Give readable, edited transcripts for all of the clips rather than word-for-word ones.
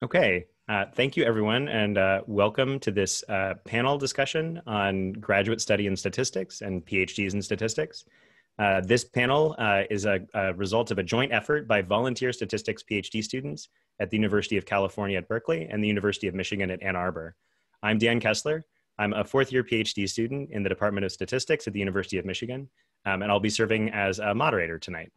Okay, thank you everyone, and welcome to this panel discussion on graduate study in statistics and PhDs in statistics. This panel is a result of a joint effort by volunteer statistics PhD students at the University of California at Berkeley and the University of Michigan at Ann Arbor. I'm Dan Kessler. I'm a fourth-year PhD student in the Department of Statistics at the University of Michigan, and I'll be serving as a moderator tonight.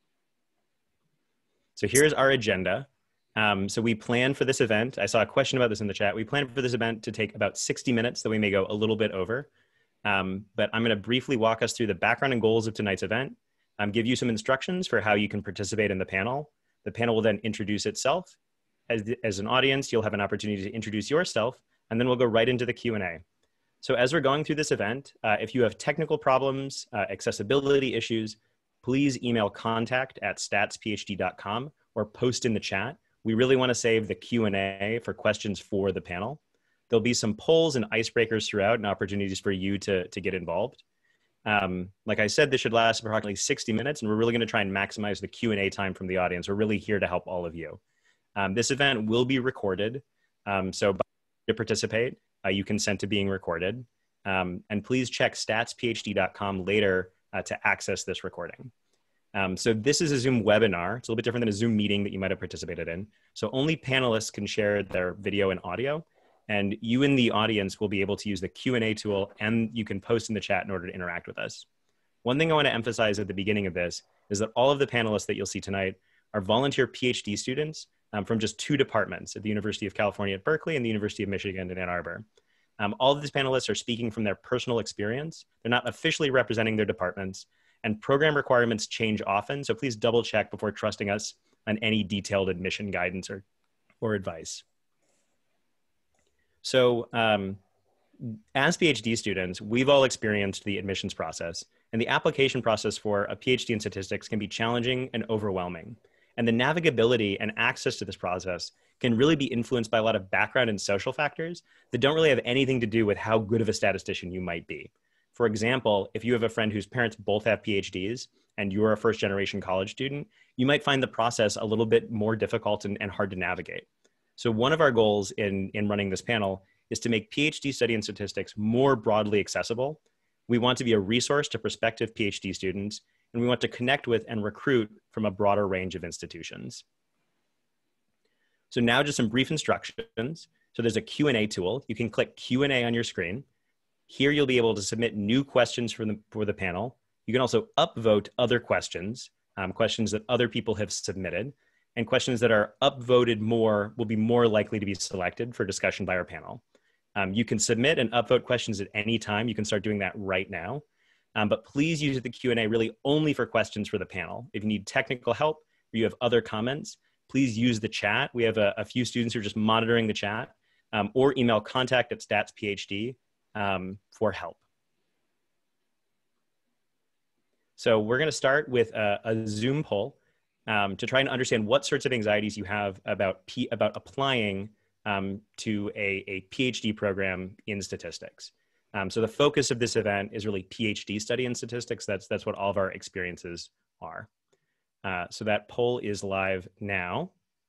So here's our agenda. So we plan for this event. I saw a question about this in the chat. We plan for this event to take about 60 minutes, though we may go a little bit over. But I'm going to briefly walk us through the background and goals of tonight's event, give you some instructions for how you can participate in the panel. The panel will then introduce itself. As an audience, you'll have an opportunity to introduce yourself, and then we'll go right into the Q&A. So as we're going through this event, if you have technical problems, accessibility issues, please email contact@statsphd.com or post in the chat. We really want to save the Q&A for questions for the panel. There'll be some polls and icebreakers throughout and opportunities for you to get involved. Like I said, this should last approximately 60 minutes, and we're really going to try and maximize the Q&A time from the audience. We're really here to help all of you. This event will be recorded, so to participate, you consent to being recorded. And please check statsphd.com later to access this recording. So this is a Zoom webinar. It's a little bit different than a Zoom meeting that you might have participated in. So only panelists can share their video and audio, and you in the audience will be able to use the Q&A tool, and you can post in the chat in order to interact with us. One thing I want to emphasize at the beginning of this is that all of the panelists that you'll see tonight are volunteer PhD students from just two departments at the University of California at Berkeley and the University of Michigan in Ann Arbor. All of these panelists are speaking from their personal experience. They're not officially representing their departments, and program requirements change often, so please double check before trusting us on any detailed admission guidance or advice. So as PhD students, we've all experienced the admissions process, and the application process for a PhD in statistics can be challenging and overwhelming. And the navigability and access to this process can really be influenced by a lot of background and social factors that don't really have anything to do with how good of a statistician you might be. For example, if you have a friend whose parents both have PhDs and you're a first-generation college student, you might find the process a little bit more difficult and hard to navigate. So one of our goals in running this panel is to make PhD study in statistics more broadly accessible. We want to be a resource to prospective PhD students, and we want to connect with and recruit from a broader range of institutions. So now just some brief instructions. So there's a Q&A tool. You can click Q&A on your screen. Here you'll be able to submit new questions for the panel. You can also upvote other questions, questions that other people have submitted, and questions that are upvoted more will be more likely to be selected for discussion by our panel. You can submit and upvote questions at any time. You can start doing that right now. But please use the Q&A really only for questions for the panel. If you need technical help or you have other comments, please use the chat. We have a few students who are just monitoring the chat, or email contact@statsphd for help. So we're going to start with a Zoom poll to try and understand what sorts of anxieties you have about applying to a PhD program in statistics. So the focus of this event is really PhD study in statistics. That's what all of our experiences are. So that poll is live now.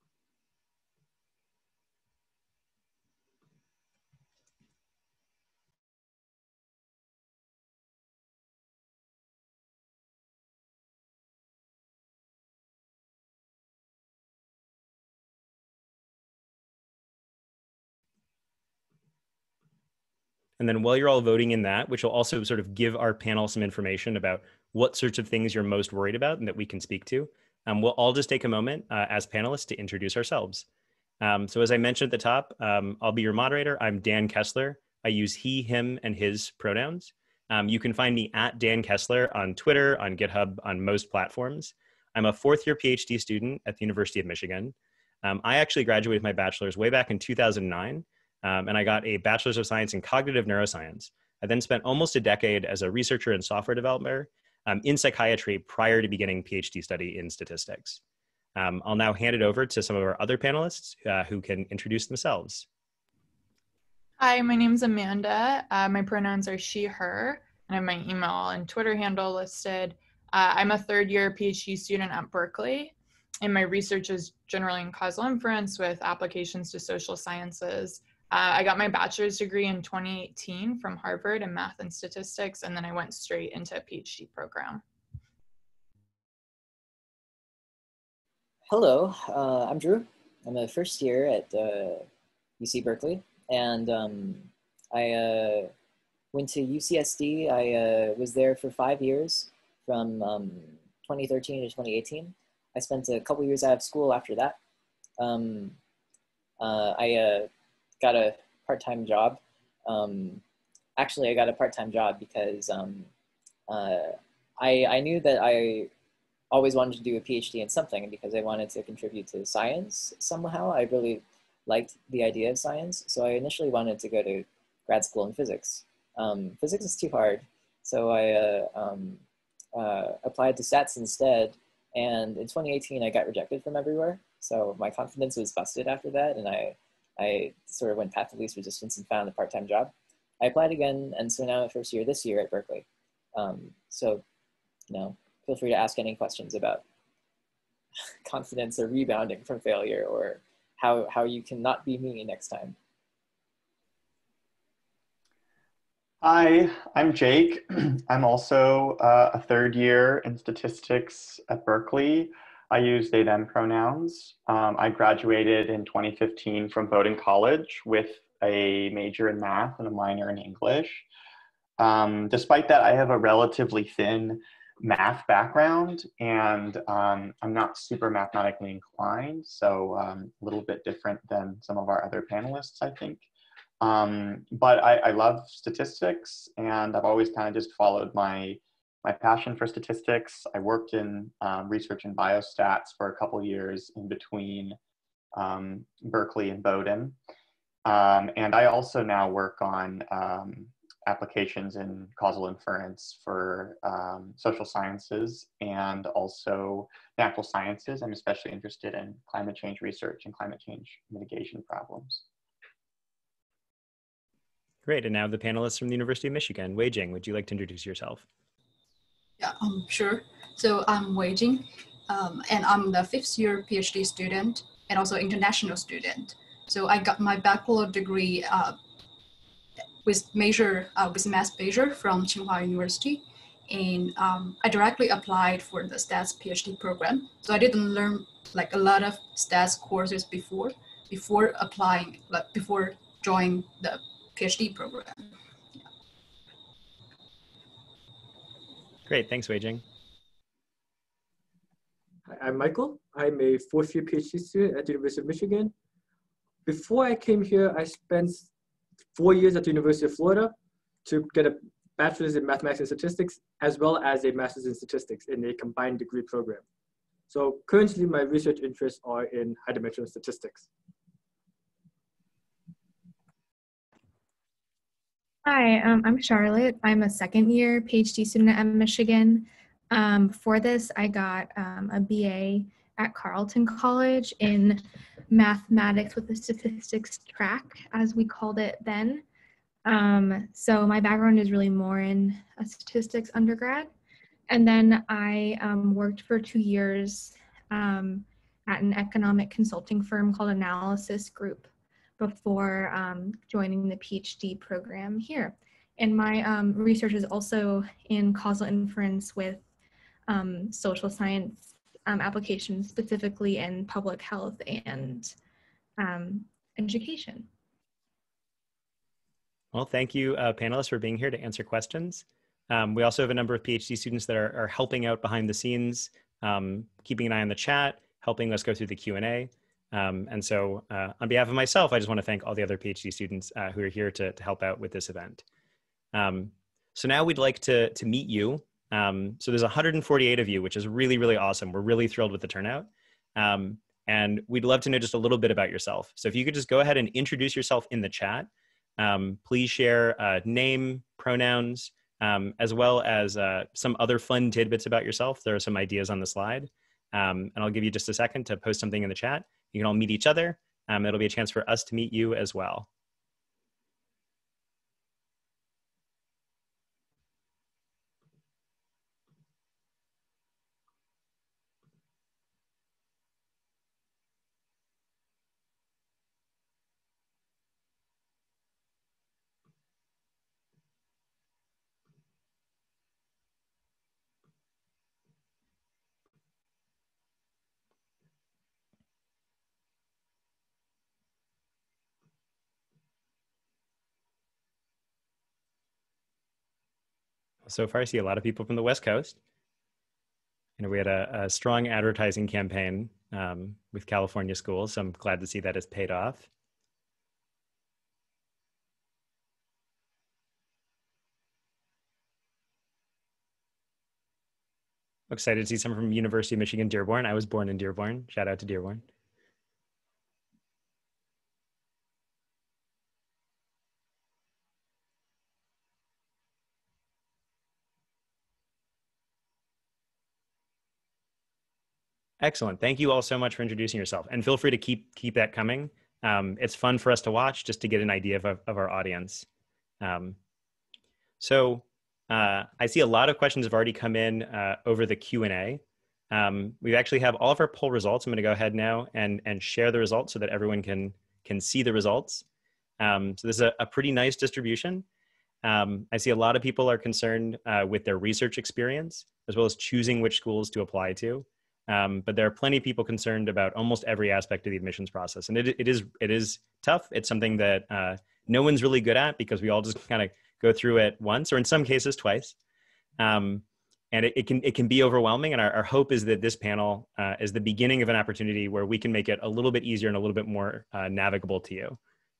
And then while you're all voting in that, which will also sort of give our panel some information about what sorts of things you're most worried about and that we can speak to, we'll all just take a moment as panelists to introduce ourselves. So as I mentioned at the top, I'll be your moderator. I'm Dan Kessler. I use he, him, and his pronouns. You can find me at Dan Kessler on Twitter, on GitHub, on most platforms. I'm a fourth-year PhD student at the University of Michigan. I actually graduated my bachelor's way back in 2009. And I got a bachelor's of science in cognitive neuroscience. I then spent almost a decade as a researcher and software developer in psychiatry prior to beginning PhD study in statistics. I'll now hand it over to some of our other panelists who can introduce themselves. Hi, my name's Amanda. My pronouns are she, her, and I have my email and Twitter handle listed. I'm a third-year PhD student at Berkeley. and my research is generally in causal inference with applications to social sciences. I got my bachelor's degree in 2018 from Harvard in math and statistics, and then I went straight into a PhD program. Hello, I'm Drew. I'm a first year at UC Berkeley, and I went to UCSD. I was there for 5 years from 2013 to 2018. I spent a couple years out of school after that. I got a part-time job. Actually, I got a part-time job because I knew that I always wanted to do a PhD in something because I wanted to contribute to science somehow. I really liked the idea of science. So I initially wanted to go to grad school in physics. Physics is too hard. So I applied to STATS instead. And in 2018, I got rejected from everywhere. So my confidence was busted after that. And I sort of went path of least resistance and found a part-time job. I applied again. And so now I'm first year this year at Berkeley. So, you know, feel free to ask any questions about confidence or rebounding from failure or how you can not be me next time. Hi, I'm Jake. I'm also a third year in statistics at Berkeley. I use they, them pronouns. I graduated in 2015 from Bowdoin College with a major in math and a minor in English. Despite that, I have a relatively thin math background, and I'm not super mathematically inclined, so a little bit different than some of our other panelists, I think. But I love statistics, and I've always kind of just followed my passion for statistics. I worked in research in biostats for a couple years in between Berkeley and Bowdoin. And I also now work on applications in causal inference for social sciences and also natural sciences. I'm especially interested in climate change research and climate change mitigation problems. Great, and now the panelists from the University of Michigan. Wei Jing, would you like to introduce yourself? Yeah, sure. So I'm Wei Jing, and I'm the 5th year PhD student and also international student. So I got my bachelor degree with math major from Tsinghua University, and I directly applied for the stats PhD program. So I didn't learn like a lot of stats courses before applying, like before joining the PhD program. Yeah. Great, thanks, Wei Jing. Hi, I'm Michael. I'm a 4th year PhD student at the University of Michigan. Before I came here, I spent 4 years at the University of Florida to get a bachelor's in mathematics and statistics, as well as a master's in statistics in a combined degree program. So currently my research interests are in high dimensional statistics. Hi, I'm Charlotte. I'm a 2nd year PhD student at Michigan. For this, I got a BA at Carleton College in mathematics with a statistics track, as we called it then. So my background is really more in a statistics undergrad. And then I worked for 2 years at an economic consulting firm called Analysis Group before joining the PhD program here. And my research is also in causal inference with social science applications, specifically in public health and education. Well, thank you, panelists, for being here to answer questions. We also have a number of PhD students that are helping out behind the scenes, keeping an eye on the chat, helping us go through the Q&A. And so on behalf of myself, I just want to thank all the other PhD students who are here to help out with this event. So now we'd like to meet you. So there's 148 of you, which is really, really awesome. We're really thrilled with the turnout. And we'd love to know just a little bit about yourself. So if you could just go ahead and introduce yourself in the chat. Please share name, pronouns, as well as some other fun tidbits about yourself. There are some ideas on the slide. And I'll give you just a second to post something in the chat. You can all meet each other. It'll be a chance for us to meet you as well. So far, I see a lot of people from the West Coast. We had a strong advertising campaign with California schools, so I'm glad to see that has paid off. I'm excited to see someone from University of Michigan, Dearborn. I was born in Dearborn. Shout out to Dearborn. Excellent. Thank you all so much for introducing yourself, and feel free to keep that coming. It's fun for us to watch just to get an idea of our audience. So I see a lot of questions have already come in over the Q&A. We actually have all of our poll results. I'm going to go ahead now and share the results so that everyone can see the results. So this is a pretty nice distribution. I see a lot of people are concerned with their research experience, as well as choosing which schools to apply to. But there are plenty of people concerned about almost every aspect of the admissions process. And it is tough. It's something that no one's really good at because we all just kind of go through it once, or in some cases twice. And it can be overwhelming. And our hope is that this panel is the beginning of an opportunity where we can make it a little bit easier and a little bit more navigable to you.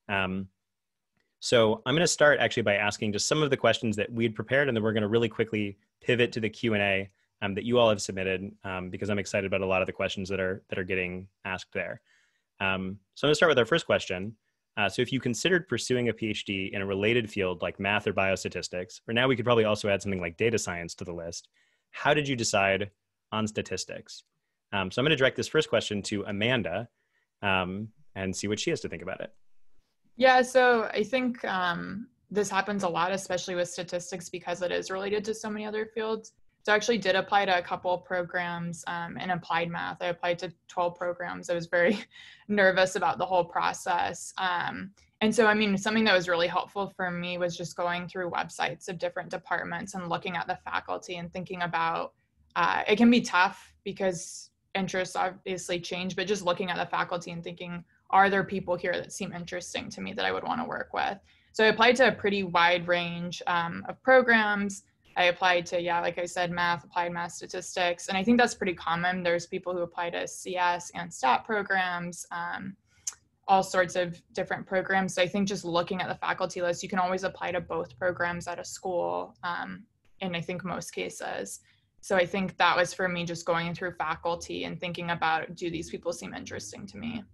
So I'm going to start actually by asking just some of the questions that we had prepared, and then we're going to really quickly pivot to the Q&A that you all have submitted, because I'm excited about a lot of the questions that are getting asked there. So I'm going to start with our first question. So if you considered pursuing a PhD in a related field like math or biostatistics, or now we could probably also add something like data science to the list, how did you decide on statistics? So I'm going to direct this first question to Amanda and see what she has to think about it. Yeah, so I think this happens a lot, especially with statistics, because it is related to so many other fields. So I actually did apply to a couple programs in applied math. I applied to 12 programs. I was very nervous about the whole process. And so, I mean, something that was really helpful for me was just going through websites of different departments and looking at the faculty and thinking about, it can be tough because interests obviously change, but just looking at the faculty and thinking, are there people here that seem interesting to me that I would want to work with? So I applied to a pretty wide range of programs. I applied to, yeah, like I said, math, applied math, statistics. And I think that's pretty common. There's people who apply to CS and STAT programs, all sorts of different programs. So I think just looking at the faculty list, you can always apply to both programs at a school, in I think most cases. So I think that was for me, just going through faculty and thinking about, do these people seem interesting to me?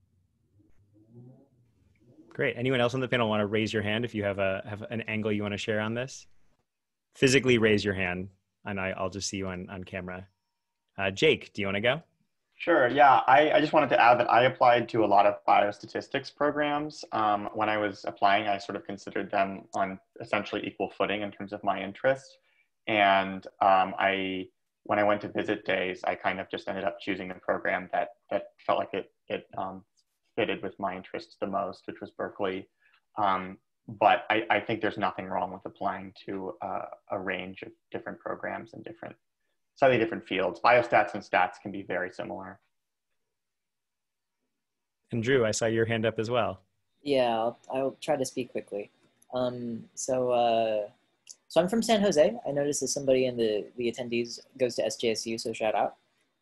Great. Anyone else on the panel want to raise your hand if you have an angle you want to share on this? Physically raise your hand, and I'll just see you on camera. Jake, do you want to go? Sure, yeah. I just wanted to add that I applied to a lot of biostatistics programs. When I was applying, I sort of considered them on essentially equal footing in terms of my interest. And when I went to visit days, I kind of just ended up choosing the program that felt like it fitted with my interests the most, which was Berkeley. But I think there's nothing wrong with applying to a range of different programs and slightly different fields. Biostats and stats can be very similar. And Drew, I saw your hand up as well. Yeah, I'll try to speak quickly. So I'm from San Jose. I noticed that somebody in the attendees goes to SJSU, so shout out.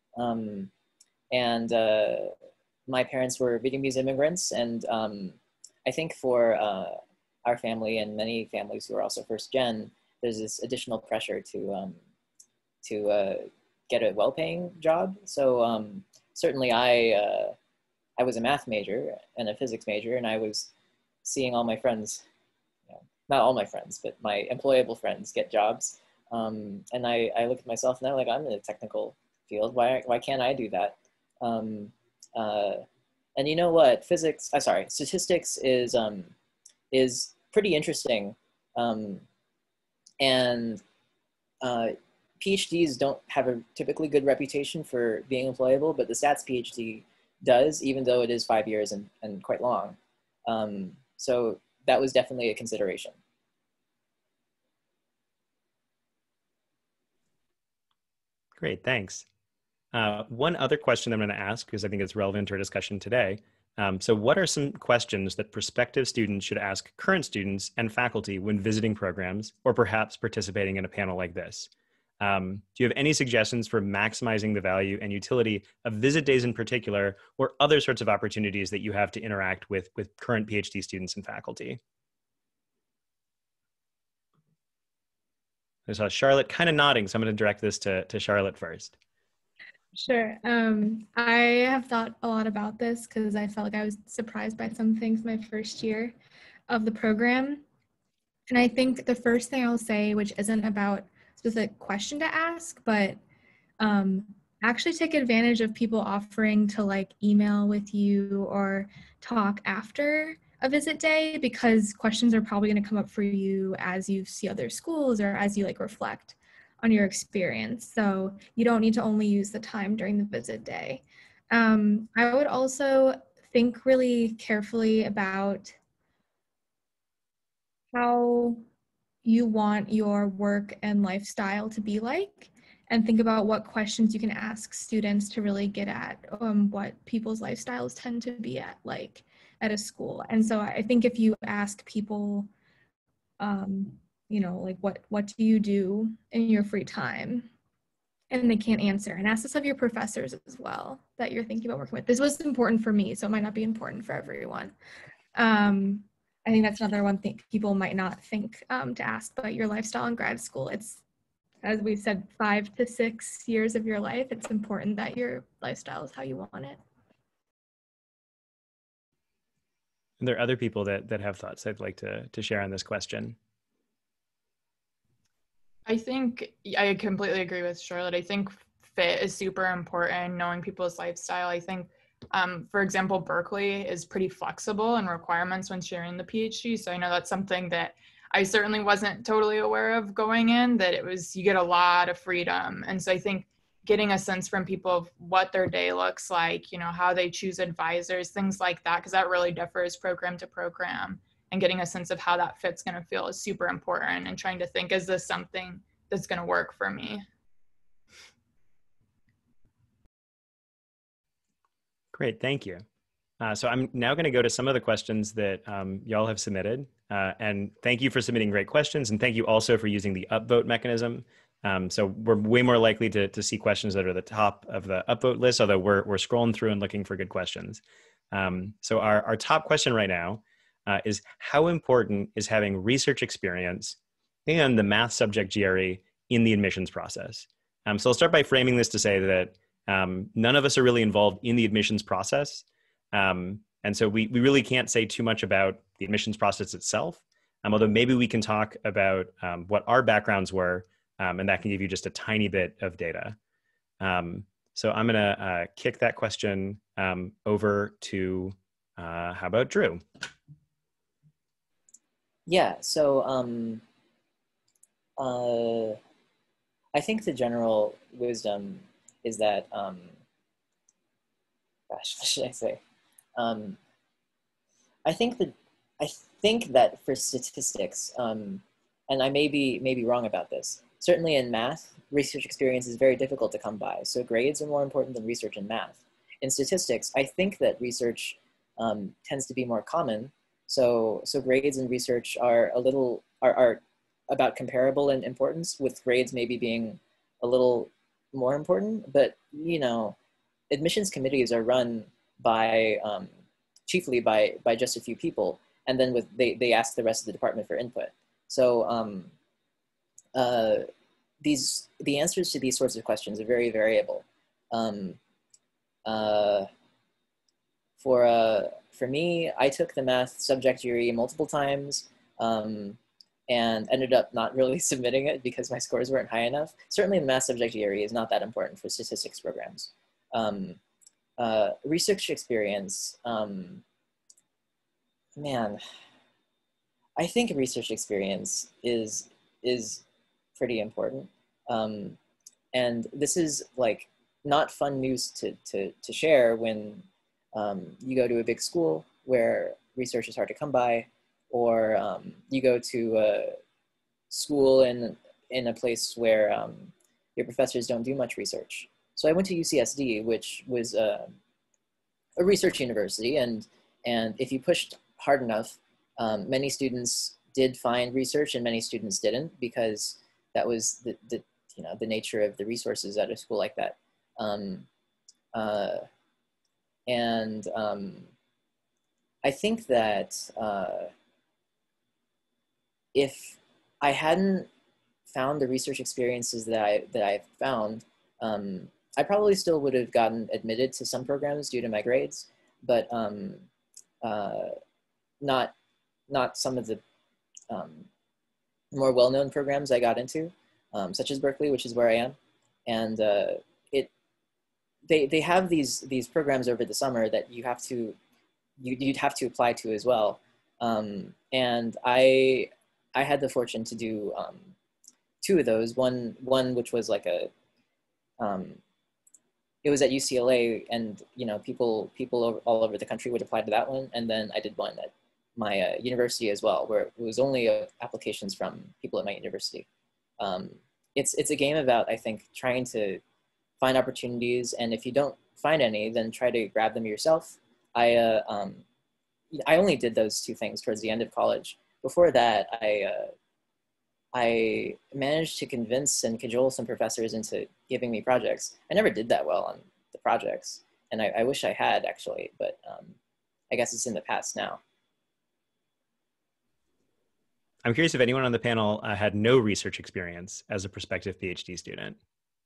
My parents were Vietnamese immigrants, and I think for our family and many families who are also first gen, there's this additional pressure to get a well-paying job. So certainly I was a math major and a physics major, and I was seeing all my friends, not all my friends, but my employable friends get jobs. And I look at myself and I'm like, I'm in a technical field. Why can't I do that? And you know what? Statistics is pretty interesting. And PhDs don't have a typically good reputation for being employable, but the stats PhD does, even though it is 5 years and quite long. So that was definitely a consideration. Great, thanks. One other question I'm going to ask, because I think it's relevant to our discussion today. So what are some questions that prospective students should ask current students and faculty when visiting programs or perhaps participating in a panel like this? Do you have any suggestions for maximizing the value and utility of visit days in particular, or other sorts of opportunities that you have to interact with current PhD students and faculty? I saw Charlotte kind of nodding, so I'm going to direct this to Charlotte first. Sure. I have thought a lot about this because I felt like I was surprised by some things my first year of the program. And I think the first thing I'll say, which isn't about a specific question to ask, but actually take advantage of people offering to like email with you or talk after a visit day, because questions are probably going to come up for you as you see other schools or as you like reflect on your experience. So you don't need to only use the time during the visit day. I would also think really carefully about how you want your work and lifestyle to be like, and think about what questions you can ask students to really get at what people's lifestyles tend to be at like at a school. And so I think if you ask people, you know, like what do you do in your free time? And they can't answer. And ask this of your professors as well that you're thinking about working with. This was important for me, so it might not be important for everyone. I think that's another one thing people might not think to ask about your lifestyle in grad school. It's, as we said, 5 to 6 years of your life. It's important that your lifestyle is how you want it. And there are other people that have thoughts I'd like to share on this question. I think I completely agree with Charlotte. I think fit is super important, knowing people's lifestyle. I think, for example, Berkeley is pretty flexible in requirements when sharing the PhD. So I know that's something that I certainly wasn't totally aware of going in, that it was, you get a lot of freedom. And so I think getting a sense from people of what their day looks like, you know, how they choose advisors, things like that, because that really differs program to program. And getting a sense of how that fit's going to feel is super important, and trying to think, is this something that's going to work for me? Great, thank you. So I'm now going to go to some of the questions that y'all have submitted. And thank you for submitting great questions. And thank you also for using the upvote mechanism. So we're way more likely to see questions that are the top of the upvote list, although we're scrolling through and looking for good questions. So our top question right now is, how important is having research experience and the math subject GRE in the admissions process? So I'll start by framing this to say that none of us are really involved in the admissions process. And so we really can't say too much about the admissions process itself, although maybe we can talk about what our backgrounds were, and that can give you just a tiny bit of data. So I'm gonna kick that question over to, how about Drew? Yeah, so I think the general wisdom is that, gosh, what should I say? I think that for statistics, and I may be wrong about this, certainly in math, research experience is very difficult to come by. So grades are more important than research in math. In statistics, I think that research tends to be more common. So grades and research are about comparable in importance, with grades maybe being a little more important. But, you know, admissions committees are run by chiefly by just a few people, and then they ask the rest of the department for input. So the answers to these sorts of questions are very variable. For me, I took the math subject GRE multiple times and ended up not really submitting it because my scores weren't high enough. Certainly the math subject GRE is not that important for statistics programs. Research experience, man, I think research experience is pretty important. And this is like not fun news to share when you go to a big school where research is hard to come by, or you go to a school in a place where your professors don't do much research. So I went to UCSD, which was a research university, and if you pushed hard enough, many students did find research and many students didn't, because that was the nature of the resources at a school like that. I think that if I hadn't found the research experiences that I found, I probably still would have gotten admitted to some programs due to my grades, but not some of the more well-known programs I got into, such as Berkeley, which is where I am. And they have these programs over the summer that you'd have to apply to as well. And I had the fortune to do 2 of those. One which was like it was at UCLA, and people all over the country would apply to that one. And then I did one at my university as well, where it was only applications from people at my university. It's a game about, I think, trying to find opportunities, and if you don't find any, then try to grab them yourself. I only did those 2 things towards the end of college. Before that, I managed to convince and cajole some professors into giving me projects. I never did that well on the projects, and I wish I had, actually, but I guess it's in the past now. I'm curious if anyone on the panel had no research experience as a prospective PhD student.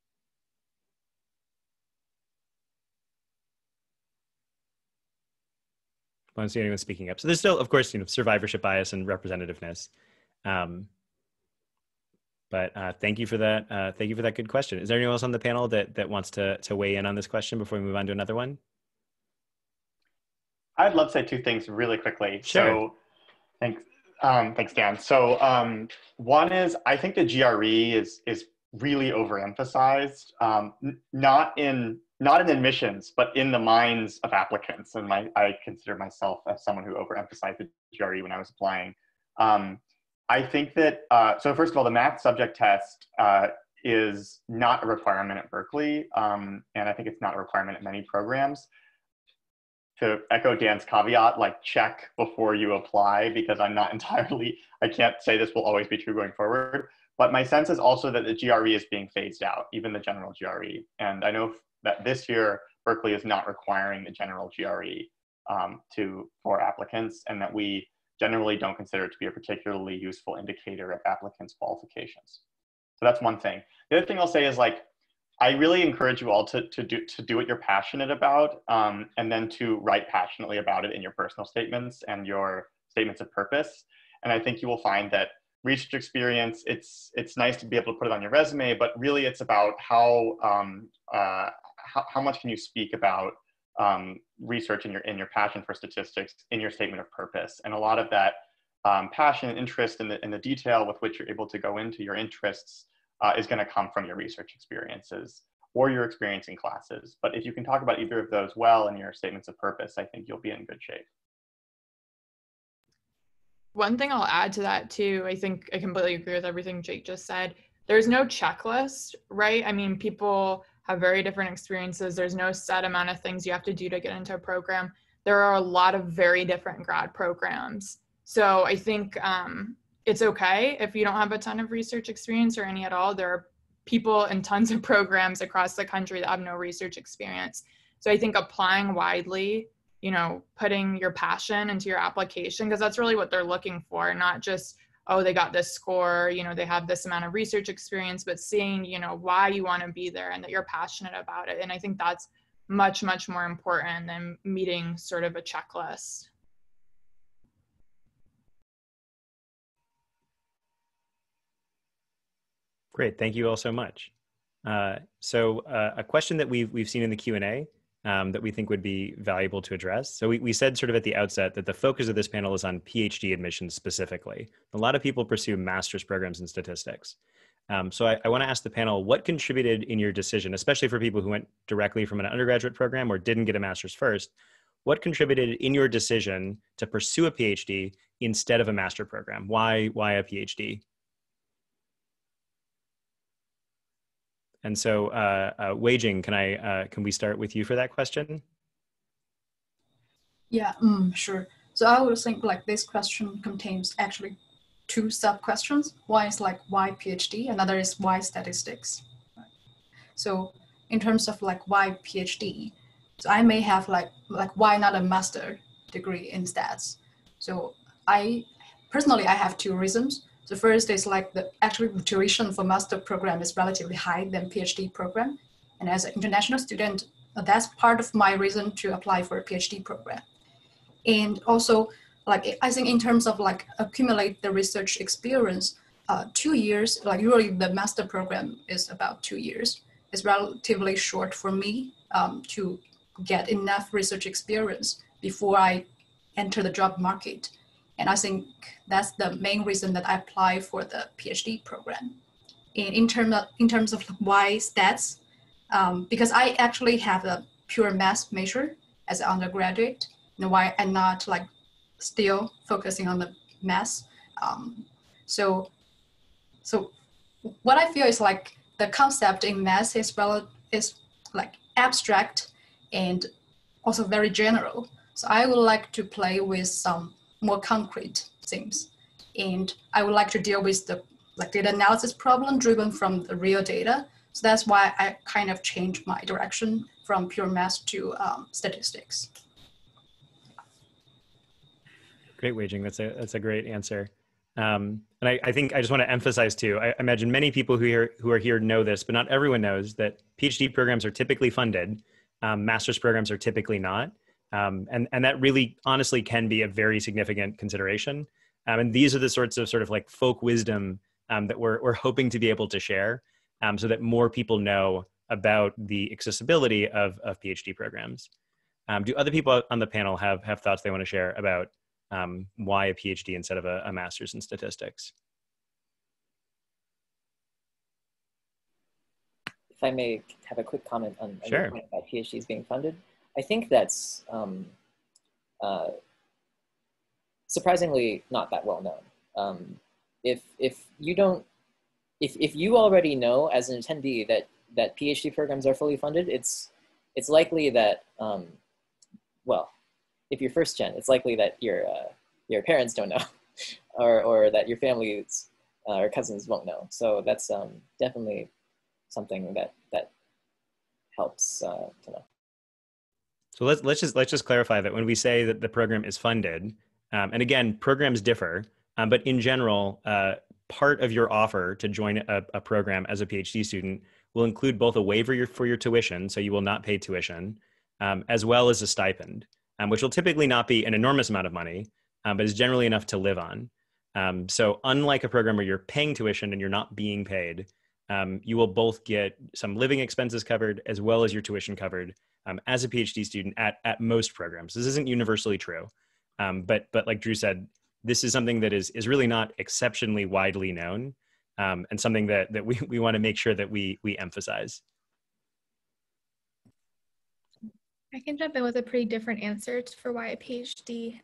I don't see anyone speaking up. So there's still, of course, survivorship bias and representativeness. But thank you for that. Thank you for that good question. Is there anyone else on the panel that wants to weigh in on this question before we move on to another one? I'd love to say 2 things really quickly. Sure. So thanks, Dan. So one is, I think the GRE is really overemphasized, not in admissions, but in the minds of applicants. And I consider myself as someone who overemphasized the GRE when I was applying. I think that, so first of all, the math subject test is not a requirement at Berkeley. And I think it's not a requirement at many programs. To echo Dan's caveat, like, check before you apply, because I can't say this will always be true going forward. But my sense is also that the GRE is being phased out, even the general GRE. And I know that this year, Berkeley is not requiring the general GRE for applicants, and that we generally don't consider it to be a particularly useful indicator of applicants' qualifications. So that's one thing. The other thing I'll say is, like, I really encourage you all to do what you're passionate about, and then to write passionately about it in your personal statements and your statements of purpose. And I think you will find that research experience, it's nice to be able to put it on your resume, but really it's about how much can you speak about research and your passion for statistics in your statement of purpose. And a lot of that passion and interest in the detail with which you're able to go into your interests is going to come from your research experiences or your experience in classes. But if you can talk about either of those well in your statements of purpose, I think you'll be in good shape. One thing I'll add to that too, I think I completely agree with everything Jake just said. There's no checklist, right? I mean, people have very different experiences. There's no set amount of things you have to do to get into a program. There are a lot of very different grad programs. So I think it's okay if you don't have a ton of research experience or any at all. There are people in tons of programs across the country that have no research experience. So I think applying widely, putting your passion into your application, because that's really what they're looking for, not just, oh, they got this score, they have this amount of research experience, but seeing, why you want to be there and that you're passionate about it. And I think that's much, much more important than meeting sort of a checklist. Great, thank you all so much. So a question that we've seen in the Q&A that we think would be valuable to address. So we said sort of at the outset that the focus of this panel is on PhD admissions specifically. A lot of people pursue master's programs in statistics. So I want to ask the panel, what contributed in your decision, especially for people who went directly from an undergraduate program or didn't get a master's first, what contributed in your decision to pursue a PhD instead of a master program? Why a PhD? And so, Wei Jing, can we start with you for that question? Yeah, sure. So I would think like this question contains actually two sub-questions. One is like why PhD, another is why statistics. So in terms of like why PhD, so I may have like why not a master degree in stats? So I personally I have two reasons. The first is like the tuition for master program is relatively high than PhD program, and as an international student, that's part of my reason to apply for a PhD program. And also, like I think in terms of like accumulate the research experience, 2 years, like usually the master program is about 2 years. It's relatively short for me to get enough research experience before I enter the job market. And I think that's the main reason that I apply for the PhD program. And in terms of why stats, because I actually have a pure math major as an undergraduate, why I'm not like still focusing on the math. So what I feel is like the concept in math is like abstract and also very general. So I would like to play with some more concrete things, and I would like to deal with the like data analysis problem driven from the real data. So that's why I kind of changed my direction from pure math to statistics. Great, Wei-Jing. That's a great answer. And I think I just want to emphasize too, I imagine many people who are here know this, but not everyone knows that PhD programs are typically funded. Master's programs are typically not. And that really honestly can be a very significant consideration. And these are the sorts of sort of like folk wisdom that we're hoping to be able to share so that more people know about the accessibility of PhD programs. Do other people on the panel have thoughts they want to share about why a PhD instead of a master's in statistics? If I may have a quick comment on Sure. your point about PhDs being funded, I think that's surprisingly not that well known. If you already know as an attendee that PhD programs are fully funded, it's likely that well, if you're first gen, it's likely that your parents don't know, or that your families or cousins won't know. So that's definitely something that helps to know. So let's just clarify that when we say that the program is funded, and again, programs differ, but in general, part of your offer to join a program as a PhD student will include both a waiver for your tuition, so you will not pay tuition, as well as a stipend, which will typically not be an enormous amount of money, but is generally enough to live on. So unlike a program where you're paying tuition and you're not being paid, you will both get some living expenses covered as well as your tuition covered as a PhD student at most programs. This isn't universally true, but like Drew said, this is something that is really not exceptionally widely known, and something that we want to make sure that we emphasize. I can jump in with a pretty different answer for why a PhD.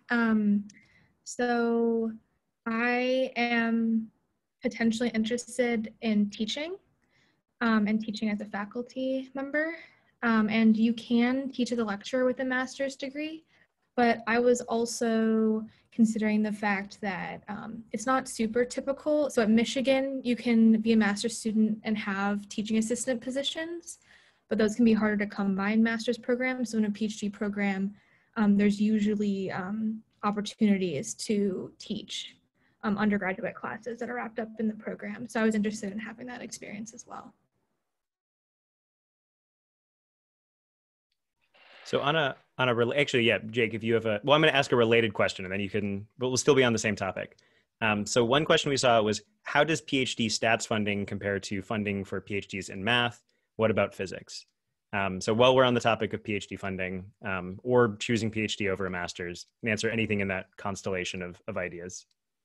So I am potentially interested in teaching and teaching as a faculty member. And you can teach as a lecturer with a master's degree, but I was also considering the fact that it's not super typical. So at Michigan, you can be a master's student and have teaching assistant positions, but those can be harder to come by in master's programs. So in a PhD program, there's usually opportunities to teach undergraduate classes that are wrapped up in the program. So I was interested in having that experience as well. So actually, yeah, Jake, if you have I'm going to ask a related question and then but we'll still be on the same topic. So one question we saw was, how does PhD stats funding compare to funding for PhDs in math? What about physics? So while we're on the topic of PhD funding or choosing PhD over a master's, you can answer anything in that constellation of ideas.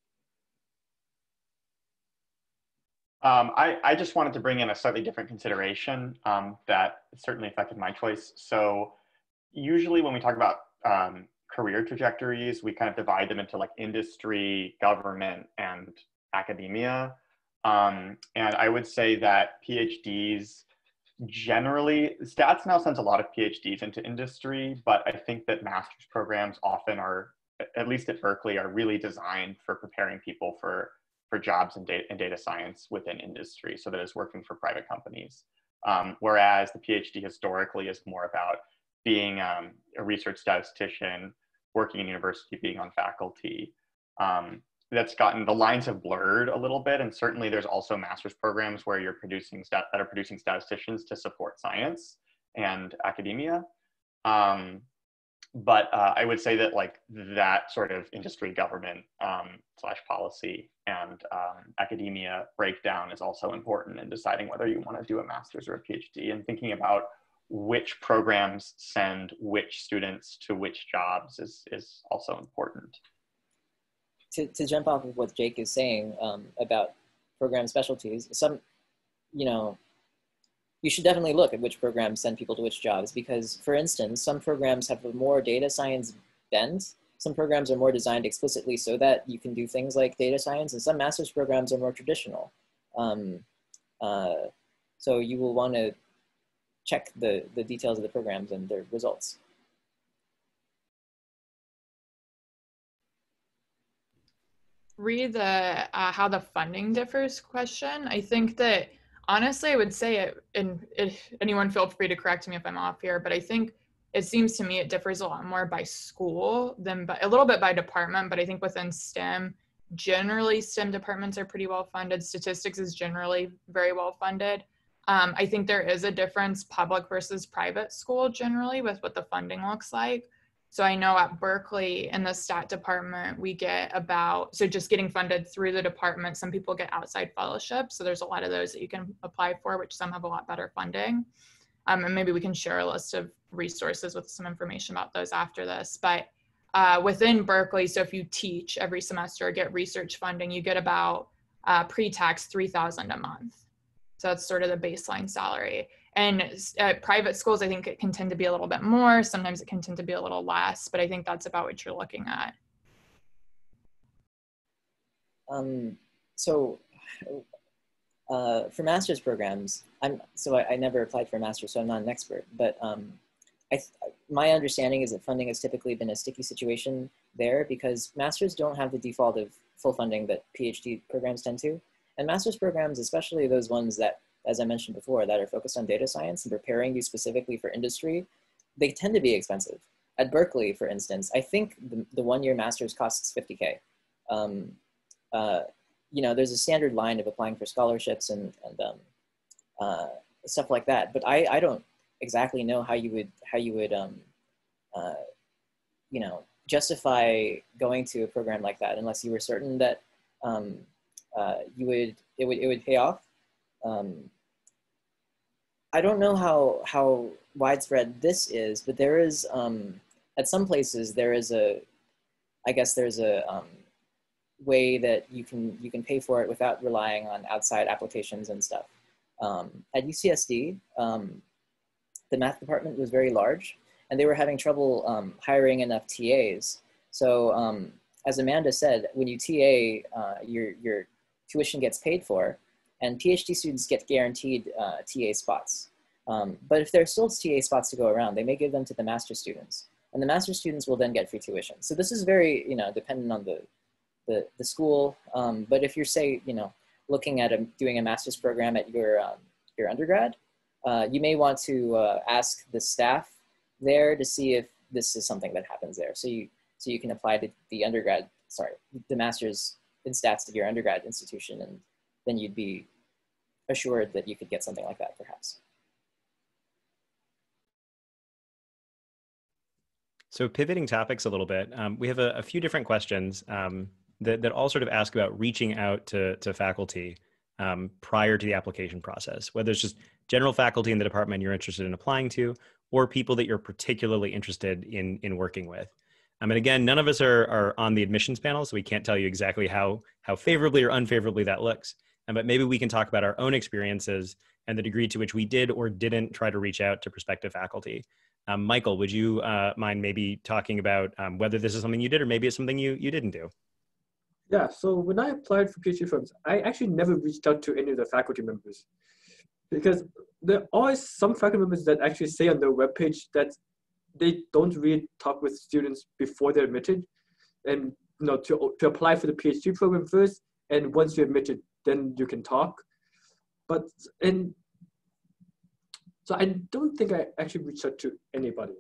I just wanted to bring in a slightly different consideration that certainly affected my choice. So usually when we talk about career trajectories, we kind of divide them into like industry, government, and academia. And I would say that PhDs generally, stats now sends a lot of PhDs into industry, but I think that master's programs often are, at least at Berkeley, are really designed for preparing people for jobs in data science within industry, so that it's working for private companies. Whereas the PhD historically is more about being a research statistician, working in university, being on faculty. That's gotten, the lines have blurred a little bit, and certainly there's also master's programs where you're producing statisticians to support science and academia. But I would say that like that sort of industry, government slash policy and academia breakdown is also important in deciding whether you want to do a master's or a PhD, and thinking about which programs send which students to which jobs is also important. To jump off of what Jake is saying about program specialties, you should definitely look at which programs send people to which jobs, because, for instance, some programs have a more data science bent. Some programs are more designed explicitly so that you can do things like data science, and some master's programs are more traditional. So you will want to check the details of the programs and their results. Read the how the funding differs question. I think that honestly, I would say it, and if anyone feel free to correct me if I'm off here, but I think it seems to me it differs a lot more by school than by, a little bit by department, but I think within STEM, generally STEM departments are pretty well funded. Statistics is generally very well funded. I think there is a difference public versus private school generally with what the funding looks like. So I know at Berkeley in the stat department, we get about, so just getting funded through the department, some people get outside fellowships. So there's a lot of those that you can apply for, which some have a lot better funding. And maybe we can share a list of resources with some information about those after this. But within Berkeley, so if you teach every semester or get research funding, you get about pre-tax $3,000 a month. So that's sort of the baseline salary. And at private schools, I think it can tend to be a little bit more. Sometimes it can tend to be a little less, but I think that's about what you're looking at. For master's programs, I never applied for a master's, so I'm not an expert, but my understanding is that funding has typically been a sticky situation there because masters don't have the default of full funding that PhD programs tend to. And master's programs, especially those ones that, as I mentioned before, that are focused on data science and preparing you specifically for industry, they tend to be expensive. At Berkeley, for instance, I think the one-year master's costs $50K. There's a standard line of applying for scholarships and stuff like that. But I don't exactly know how you would justify going to a program like that unless you were certain that it would pay off. I don't know how widespread this is, but there is at some places there's a way that you can pay for it without relying on outside applications and stuff. At UCSD, the math department was very large, and they were having trouble hiring enough TAs. So as Amanda said, when you TA, your tuition gets paid for, and PhD students get guaranteed TA spots. But if there's still TA spots to go around, they may give them to the master students, and the master students will then get free tuition. So this is very, dependent on the school. But if you're, say, looking at doing a master's program at your undergrad, you may want to ask the staff there to see if this is something that happens there. So you can apply to the master's in stats to your undergrad institution, and then you'd be assured that you could get something like that, perhaps. So pivoting topics a little bit, we have a few different questions that all sort of ask about reaching out to faculty prior to the application process, whether it's just general faculty in the department you're interested in applying to, or people that you're particularly interested in working with. And again, none of us are on the admissions panel, so we can't tell you exactly how favorably or unfavorably that looks. But maybe we can talk about our own experiences and the degree to which we did or didn't try to reach out to prospective faculty. Michael, would you mind maybe talking about whether this is something you did or maybe it's something you didn't do? Yeah, so when I applied for PhD firms, I actually never reached out to any of the faculty members Because there are always some faculty members that actually say on their webpage that they don't really talk with students before they're admitted, and to apply for the PhD program first, and once you're admitted, then you can talk. So I don't think I actually reached out to anybody.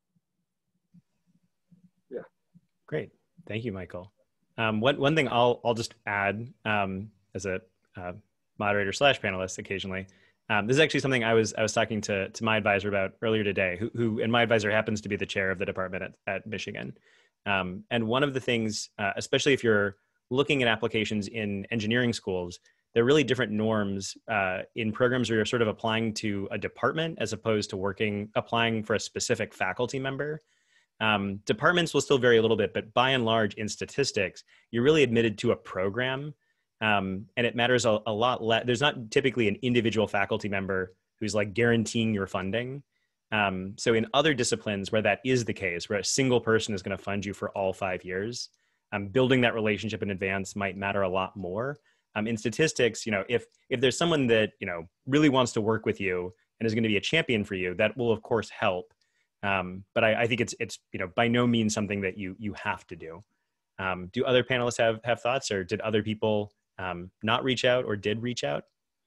Yeah. Great, thank you, Michael. One thing I'll just add as a moderator / panelist occasionally. This is actually something I was talking to my advisor about earlier today, and my advisor happens to be the chair of the department at Michigan. And one of the things, especially if you're looking at applications in engineering schools, there are really different norms in programs where you're sort of applying to a department as opposed to applying for a specific faculty member. Departments will still vary a little bit, but by and large in statistics, you're really admitted to a program. And it matters a lot less. There's not typically an individual faculty member who's like guaranteeing your funding. So in other disciplines where that is the case, where a single person is going to fund you for all 5 years, building that relationship in advance might matter a lot more. In statistics, if there's someone that, really wants to work with you and is going to be a champion for you, that will of course help. But I think it's by no means something that you have to do. Do other panelists have thoughts, or did other people not reach out or did reach out?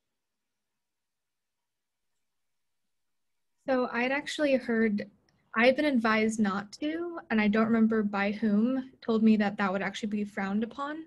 So I'd actually I've been advised not to, and I don't remember by whom told me that would actually be frowned upon.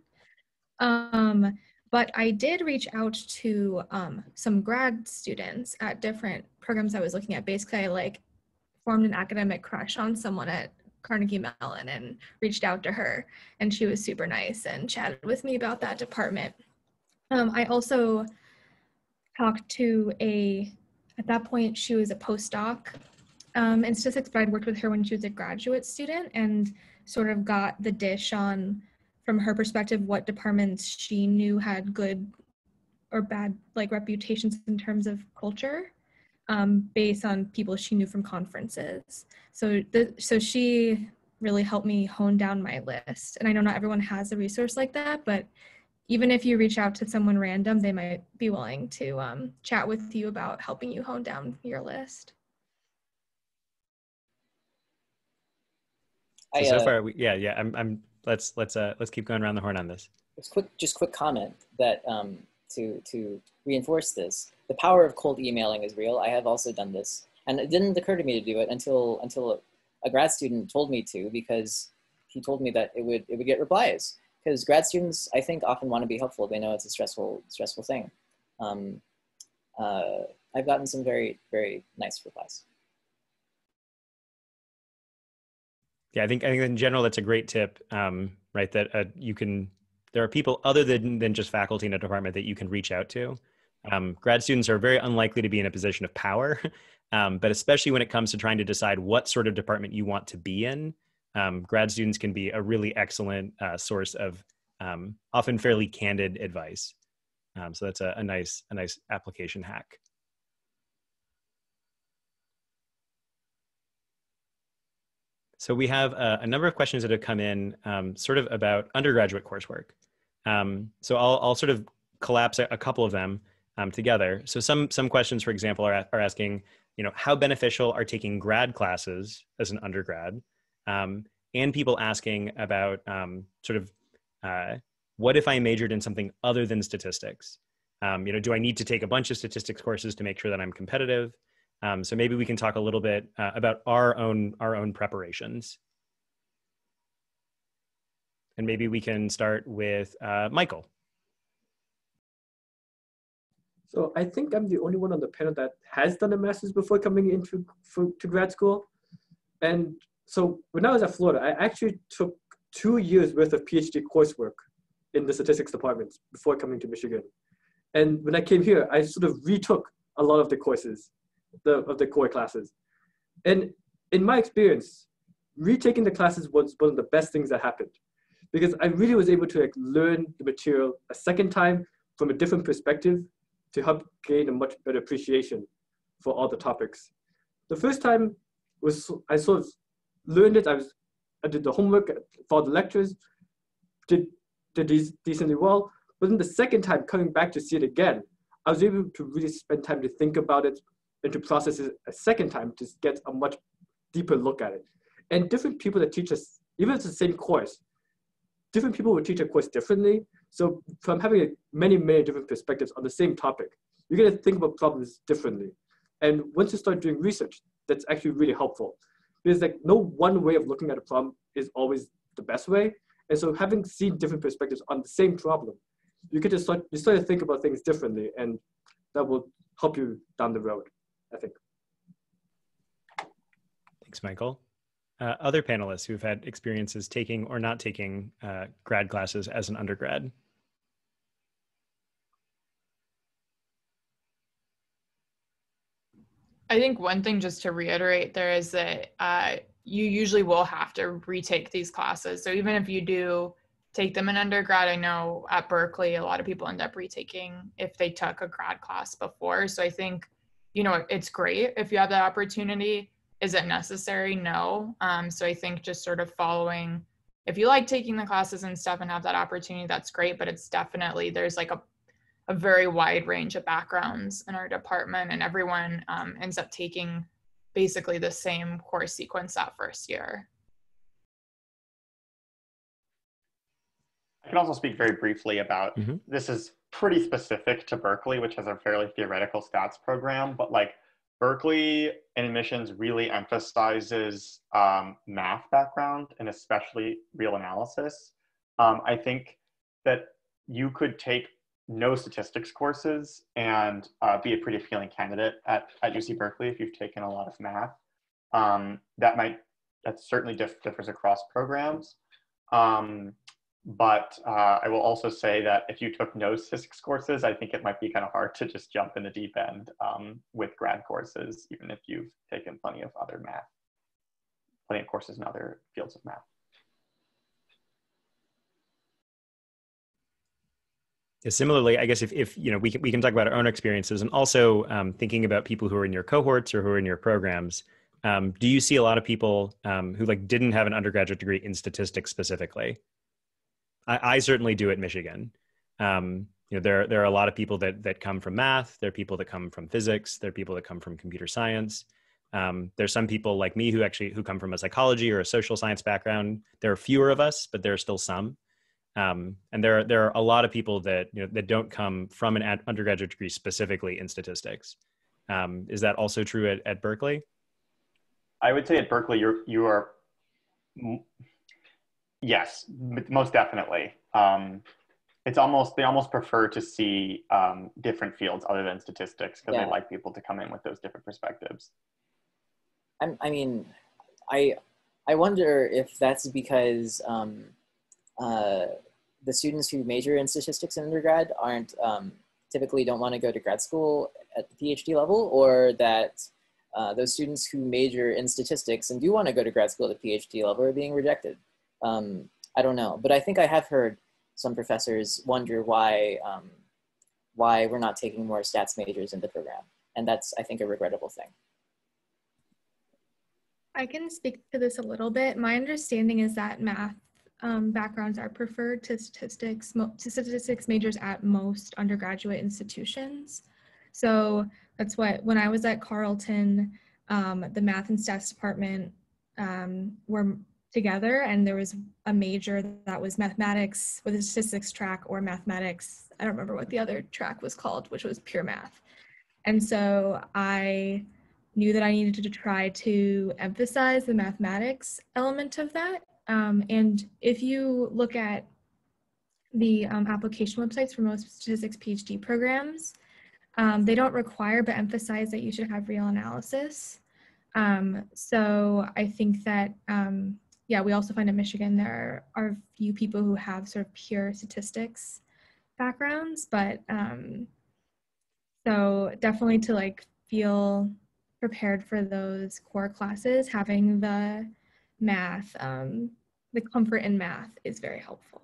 But I did reach out to some grad students at different programs I was looking at. Basically, I formed an academic crush on someone at Carnegie Mellon and reached out to her, and she was super nice and chatted with me about that department. I also talked to at that point, she was a postdoc in statistics, but I'd worked with her when she was a graduate student and sort of got the dish on, from her perspective, what departments she knew had good or bad reputations in terms of culture, based on people she knew from conferences. So she really helped me hone down my list. And I know not everyone has a resource like that, but even if you reach out to someone random, they might be willing to chat with you about helping you hone down your list. So far, let's keep going around the horn on this. Quick comment that to reinforce this, the power of cold emailing is real. I have also done this, and it didn't occur to me to do it until a grad student told me to, because he told me that it would get replies. Because grad students, I think, often want to be helpful. They know it's a stressful thing. I've gotten some very, very nice replies. Yeah, I think in general that's a great tip, right? That there are people other than just faculty in a department that you can reach out to. Grad students are very unlikely to be in a position of power, but especially when it comes to trying to decide what sort of department you want to be in, grad students can be a really excellent source of often fairly candid advice. So that's a nice application hack. So we have a number of questions that have come in sort of about undergraduate coursework. So I'll sort of collapse a couple of them together. So some questions, for example, are asking, how beneficial are taking grad classes as an undergrad? And people asking about what if I majored in something other than statistics? Do I need to take a bunch of statistics courses to make sure that I'm competitive? So maybe we can talk a little bit about our own preparations. And maybe we can start with Michael. So I think I'm the only one on the panel that has done a master's before coming into to grad school. And so when I was at Florida, I actually took 2 years worth of PhD coursework in the statistics department before coming to Michigan. And when I came here, I sort of retook a lot of the courses, of the core classes. And in my experience, retaking the classes was one of the best things that happened, because I really was able to learn the material a second time from a different perspective to help gain a much better appreciation for all the topics. The first time I sort of learned it. I did the homework for the lectures, did decently well. But then the second time coming back to see it again, I was able to really spend time to think about it and to process it a second time to get a much deeper look at it. And different people that teach us, even if it's the same course, different people will teach a course differently. So from having many different perspectives on the same topic, you're going to think about problems differently. And once you start doing research, that's actually really helpful. Because like no one way of looking at a problem is always the best way. And so having seen different perspectives on the same problem, you start to think about things differently, and that will help you down the road, I think. Thanks, Michael. Other panelists who've had experiences taking or not taking grad classes as an undergrad. I think one thing just to reiterate there is that you usually will have to retake these classes. So even if you do take them in undergrad, I know at Berkeley, a lot of people end up retaking if they took a grad class before. So I think, you know, it's great if you have that opportunity. Is it necessary? No. So I think just sort of following, if you like taking the classes and stuff and have that opportunity, that's great. But it's definitely, there's like a very wide range of backgrounds in our department, and everyone ends up taking basically the same course sequence that first year. I can also speak very briefly about, this is pretty specific to Berkeley, which has a fairly theoretical stats program, but like Berkeley in admissions really emphasizes math background and especially real analysis. I think that you could take no statistics courses and be a pretty appealing candidate at UC Berkeley if you've taken a lot of math. That certainly differs across programs. But I will also say that if you took no statistics courses, I think it might be kind of hard to just jump in the deep end with grad courses, even if you've taken plenty of courses in other fields of math. Similarly, I guess if you know, we can talk about our own experiences, and also thinking about people who are in your cohorts or who are in your programs. Do you see a lot of people who like didn't have an undergraduate degree in statistics specifically? I certainly do at Michigan. You know, there are a lot of people that come from math. There are people that come from physics. There are people that come from computer science. There's some people like me who come from a psychology or a social science background. There are fewer of us, but there are still some. And there are a lot of people that, you know, that don't come from an undergraduate degree specifically in statistics. Is that also true at Berkeley? I would say at Berkeley, you are, yes, most definitely. They almost prefer to see different fields other than statistics because they like people to come in with those different perspectives. I mean, I wonder if that's because the students who major in statistics in undergrad aren't typically don't want to go to grad school at the PhD level, or that those students who major in statistics and do want to go to grad school at the PhD level are being rejected. I don't know, but I think I have heard some professors wonder why we're not taking more stats majors in the program. And that's, I think, a regrettable thing. I can speak to this a little bit. My understanding is that math backgrounds are preferred to statistics majors at most undergraduate institutions. So that's what, when I was at Carleton, the math and stats department were together, and there was a major that was mathematics with a statistics track, or mathematics, I don't remember what the other track was called, which was pure math. And so I knew that I needed to try to emphasize the mathematics element of that. And if you look at the application websites for most statistics PhD programs, they don't require but emphasize that you should have real analysis. So I think that, yeah, we also find at Michigan there are few people who have sort of pure statistics backgrounds, but so definitely to like feel prepared for those core classes, having the math, the comfort in math is very helpful.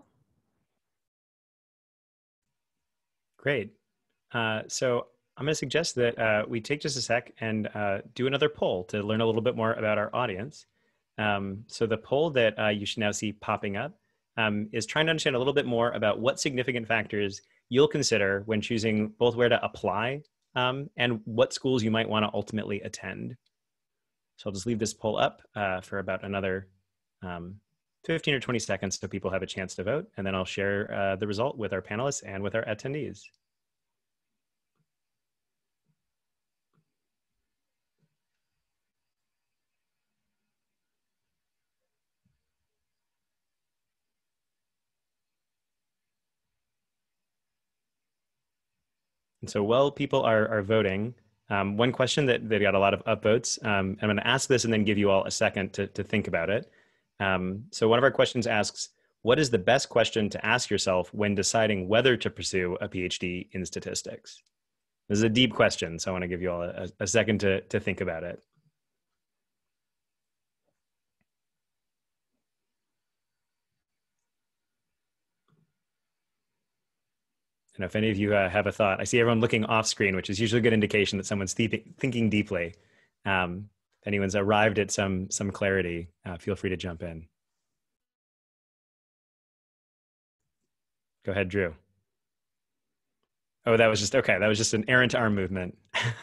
Great. So I'm going to suggest that we take just a sec and do another poll to learn a little bit more about our audience. So the poll that you should now see popping up is trying to understand a little bit more about what significant factors you'll consider when choosing both where to apply and what schools you might want to ultimately attend. So I'll just leave this poll up for about another 15 or 20 seconds so people have a chance to vote, and then I'll share the result with our panelists and with our attendees. And so while people are voting, one question that got a lot of upvotes, I'm going to ask this and then give you all a second to think about it. So one of our questions asks, what is the best question to ask yourself when deciding whether to pursue a PhD in statistics? This is a deep question, so I want to give you all a second to think about it. And if any of you have a thought, I see everyone looking off screen, which is usually a good indication that someone's thinking deeply. If anyone's arrived at some clarity, feel free to jump in. Go ahead, Drew. Oh, that was just, okay. That was just an errant arm movement.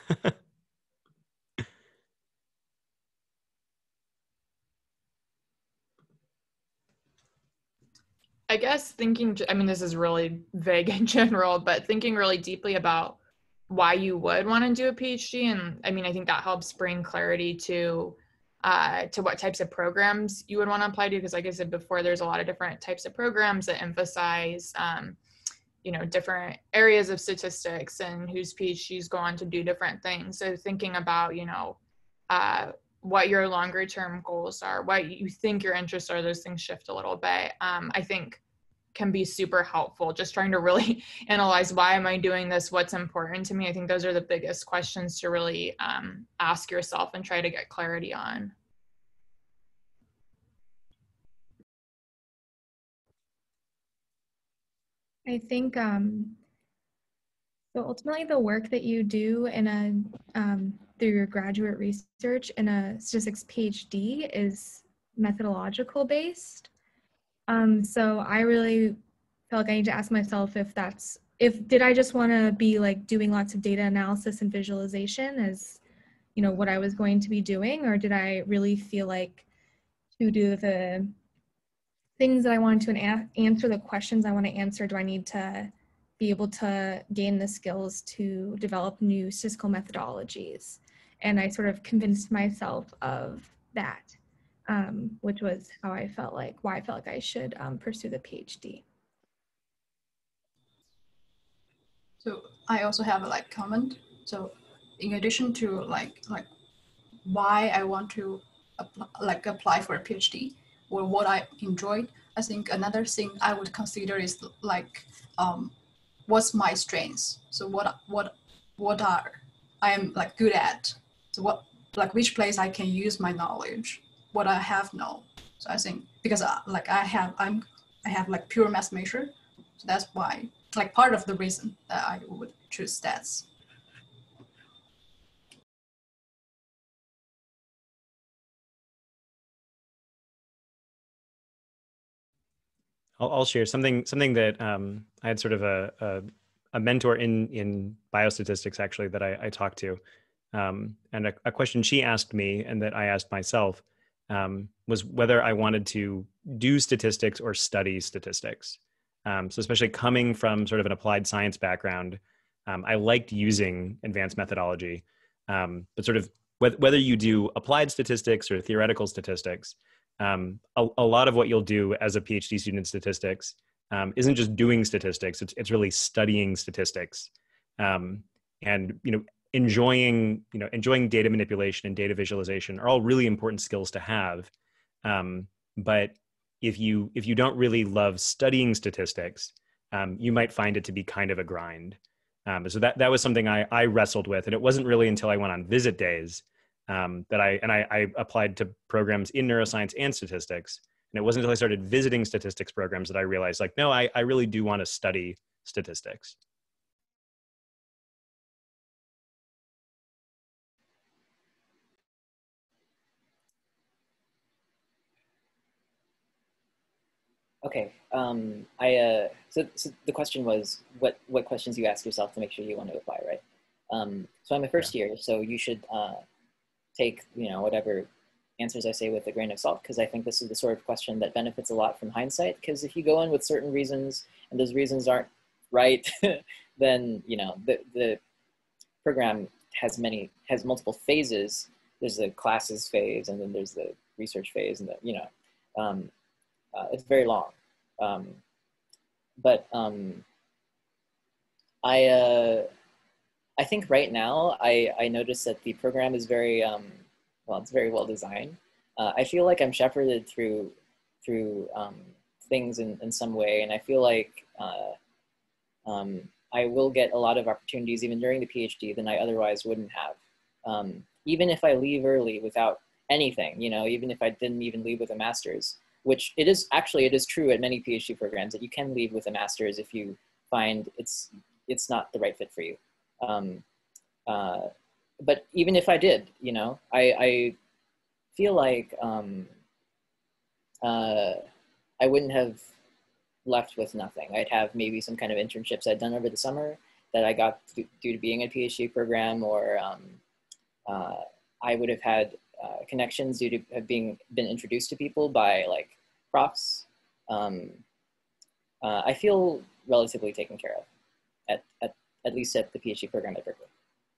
I guess thinking, I mean, this is really vague in general, but thinking really deeply about why you would want to do a PhD. And I mean, I think that helps bring clarity to what types of programs you would want to apply to. Because like I said before, there's a lot of different types of programs that emphasize, you know, different areas of statistics and whose PhDs go on to do different things. So thinking about, you know, what your longer term goals are, what you think your interests are, those things shift a little bit. I think can be super helpful. Just trying to really analyze, why am I doing this? What's important to me? I think those are the biggest questions to really ask yourself and try to get clarity on. I think so ultimately the work that you do in a through your graduate research in a statistics PhD is methodological based. So I really feel like I need to ask myself if did I just want to be like doing lots of data analysis and visualization as, you know, what I was going to be doing, or did I really feel like to do the things that I wanted to answer, the questions I want to answer, do I need to be able to gain the skills to develop new statistical methodologies? And I sort of convinced myself of that, which was how I felt like, why I felt like I should pursue the PhD. So I also have a like comment. So in addition to like why I want to apply for a PhD or what I enjoyed, I think another thing I would consider is like what's my strengths. So what are I am like good at. So what, like which place I can use my knowledge, what I have known. So I think because like I have like pure math major, so that's why, like part of the reason that I would choose stats. I'll share something that I had sort of a mentor in biostatistics actually that I talked to, and a question she asked me and that I asked myself was whether I wanted to do statistics or study statistics. So especially coming from sort of an applied science background, I liked using advanced methodology, but sort of whether you do applied statistics or theoretical statistics, a lot of what you'll do as a PhD student in statistics isn't just doing statistics, it's really studying statistics, and enjoying data manipulation and data visualization are all really important skills to have. But if you don't really love studying statistics, you might find it to be kind of a grind. So that was something I wrestled with, and it wasn't really until I went on visit days that I applied to programs in neuroscience and statistics. And it wasn't until I started visiting statistics programs that I realized, like, no, I really do want to study statistics. Okay. So the question was what questions you ask yourself to make sure you want to apply, right? So I'm a first year, so you should take whatever answers I say with a grain of salt, because I think this is the sort of question that benefits a lot from hindsight. Because if you go in with certain reasons and those reasons aren't right, then the program has multiple phases. There's the classes phase, and then there's the research phase, and it's very long. I think right now I notice that the program is very it's very well designed. I feel like I'm shepherded through things in some way, and I feel like I will get a lot of opportunities even during the PhD than I otherwise wouldn't have. Even if I leave early without anything, even if I didn't even leave with a master's, which it is true at many PhD programs that you can leave with a master's if you find it's not the right fit for you. But even if I did, I feel like I wouldn't have left with nothing. I'd have maybe some kind of internships I'd done over the summer that I got due to being in a PhD program, or I would have had connections due to have been introduced to people by like profs. I feel relatively taken care of at least at the PhD program at Berkeley.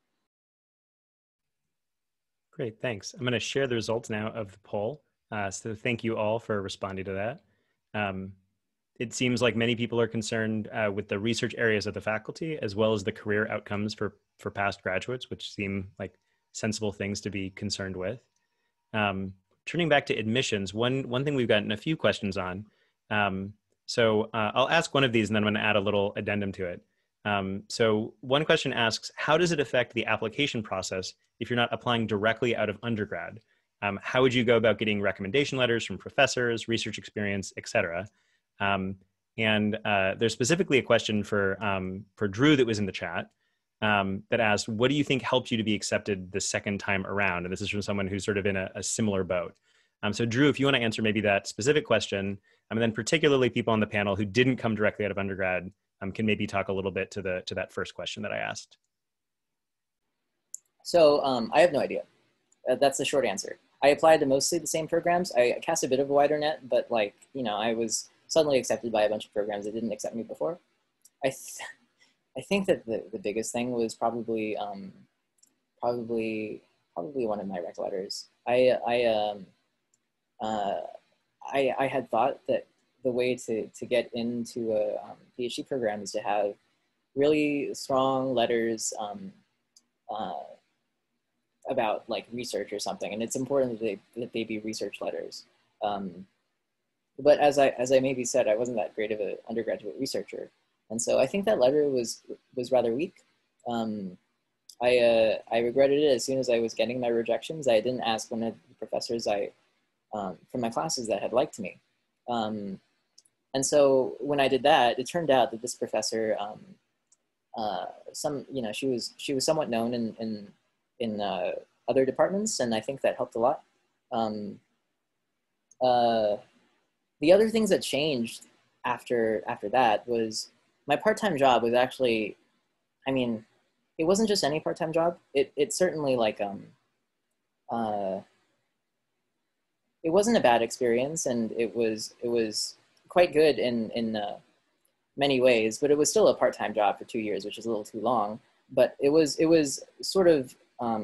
Great, thanks. I'm going to share the results now of the poll. So thank you all for responding to that. It seems like many people are concerned with the research areas of the faculty, as well as the career outcomes for past graduates, which seem like sensible things to be concerned with. Turning back to admissions, one thing we've gotten a few questions on. So I'll ask one of these and then I'm going to add a little addendum to it. So one question asks, how does it affect the application process if you're not applying directly out of undergrad? How would you go about getting recommendation letters from professors, research experience, et cetera? And there's specifically a question for Drew that was in the chat that asked, what do you think helped you to be accepted the second time around? And this is from someone who's sort of in a similar boat. So Drew, if you want to answer maybe that specific question, and then particularly people on the panel who didn't come directly out of undergrad, can maybe talk a little bit to that first question that I asked. So I have no idea. That's the short answer. I applied to mostly the same programs. I cast a bit of a wider net, but I was suddenly accepted by a bunch of programs that didn't accept me before. I think that the biggest thing was probably one of my rec letters. I had thought that the way to get into a PhD program is to have really strong letters about like research or something, and it's important that they be research letters. But as I maybe said, I wasn't that great of an undergraduate researcher, and so I think that letter was rather weak. I regretted it as soon as I was getting my rejections. I didn't ask one of the professors from my classes that had liked me. And so when I did that, it turned out that this professor, she was somewhat known in other departments, and I think that helped a lot. The other things that changed after that was my part-time job was actually, it wasn't just any part-time job. It certainly it wasn't a bad experience, and it was quite good in many ways, but it was still a part-time job for 2 years, which is a little too long. But it was sort of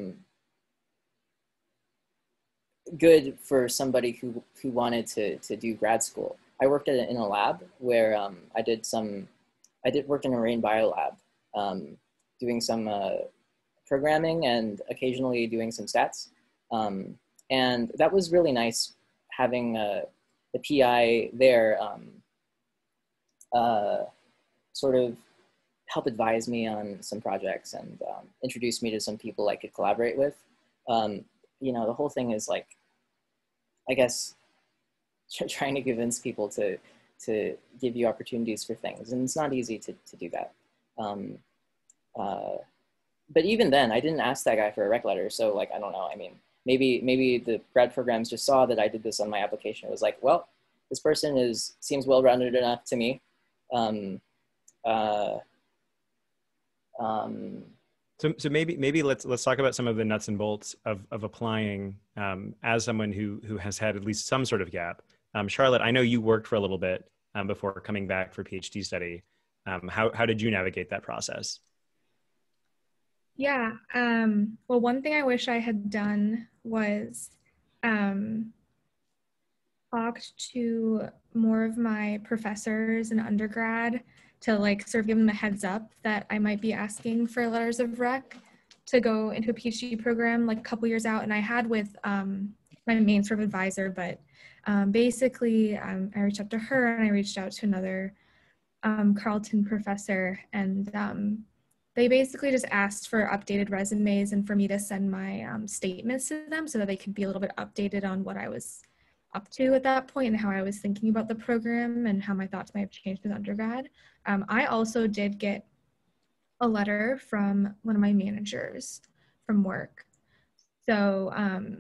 good for somebody who wanted to do grad school. I worked in a lab where I worked in a marine bio lab, doing some programming and occasionally doing some stats. And that was really nice having the PI there sort of help advise me on some projects and introduce me to some people I could collaborate with. The whole thing is like, I guess, trying to convince people to give you opportunities for things. And it's not easy to do that. But even then, I didn't ask that guy for a rec letter. So I don't know. Maybe the grad programs just saw that I did this on my application. It was like, well, this person seems well-rounded enough to me. So maybe let's talk about some of the nuts and bolts of applying as someone who has had at least some sort of gap. Charlotte, I know you worked for a little bit before coming back for PhD study. How did you navigate that process? Yeah. Well, one thing I wish I had done was talked to more of my professors in undergrad to like sort of give them a heads up that I might be asking for letters of rec to go into a PhD program like a couple years out. And I had with my main sort of advisor, but basically I reached out to her and I reached out to another Carleton professor, and they basically just asked for updated resumes and for me to send my statements to them so that they could be a little bit updated on what I was up to at that point and how I was thinking about the program and how my thoughts might have changed in undergrad. I also did get a letter from one of my managers from work. So,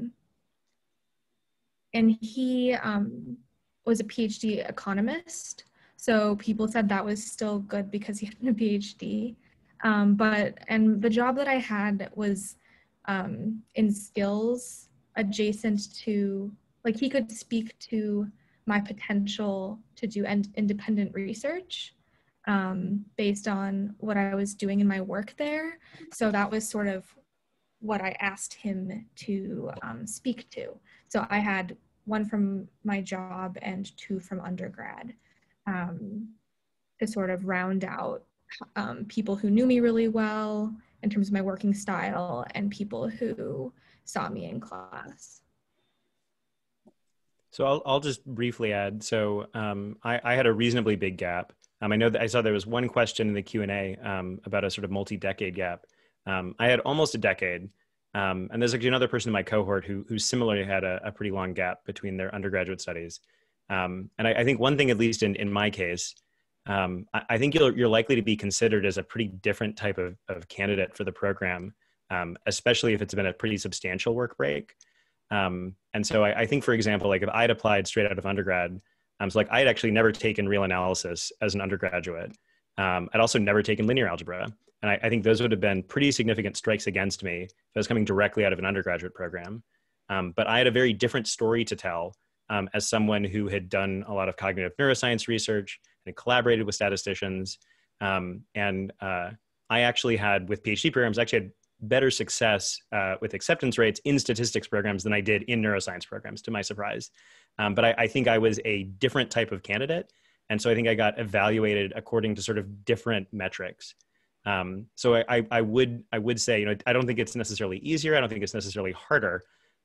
and he was a PhD economist. So people said that was still good because he had a PhD. And the job that I had was in skills adjacent to, like he could speak to my potential to do independent research based on what I was doing in my work there. So that was sort of what I asked him to speak to. So I had one from my job and two from undergrad to sort of round out people who knew me really well in terms of my working style and people who saw me in class. So I'll just briefly add. So I had a reasonably big gap. I know that I saw there was one question in the Q&A about a sort of multi-decade gap. I had almost a decade. And there's actually another person in my cohort who similarly had a pretty long gap between their undergraduate studies. And I think one thing, at least in my case, I think you're likely to be considered as a pretty different type of candidate for the program, especially if it's been a pretty substantial work break. And so I think, for example, like if I'd applied straight out of undergrad, so like I'd actually never taken real analysis as an undergraduate. I'd also never taken linear algebra. And I think those would have been pretty significant strikes against me if I was coming directly out of an undergraduate program. But I had a very different story to tell as someone who had done a lot of cognitive neuroscience research and collaborated with statisticians. I actually had, with PhD programs, actually had better success with acceptance rates in statistics programs than I did in neuroscience programs, to my surprise. But I think I was a different type of candidate. And so I think I got evaluated according to sort of different metrics. So I would say, I don't think it's necessarily easier. I don't think it's necessarily harder.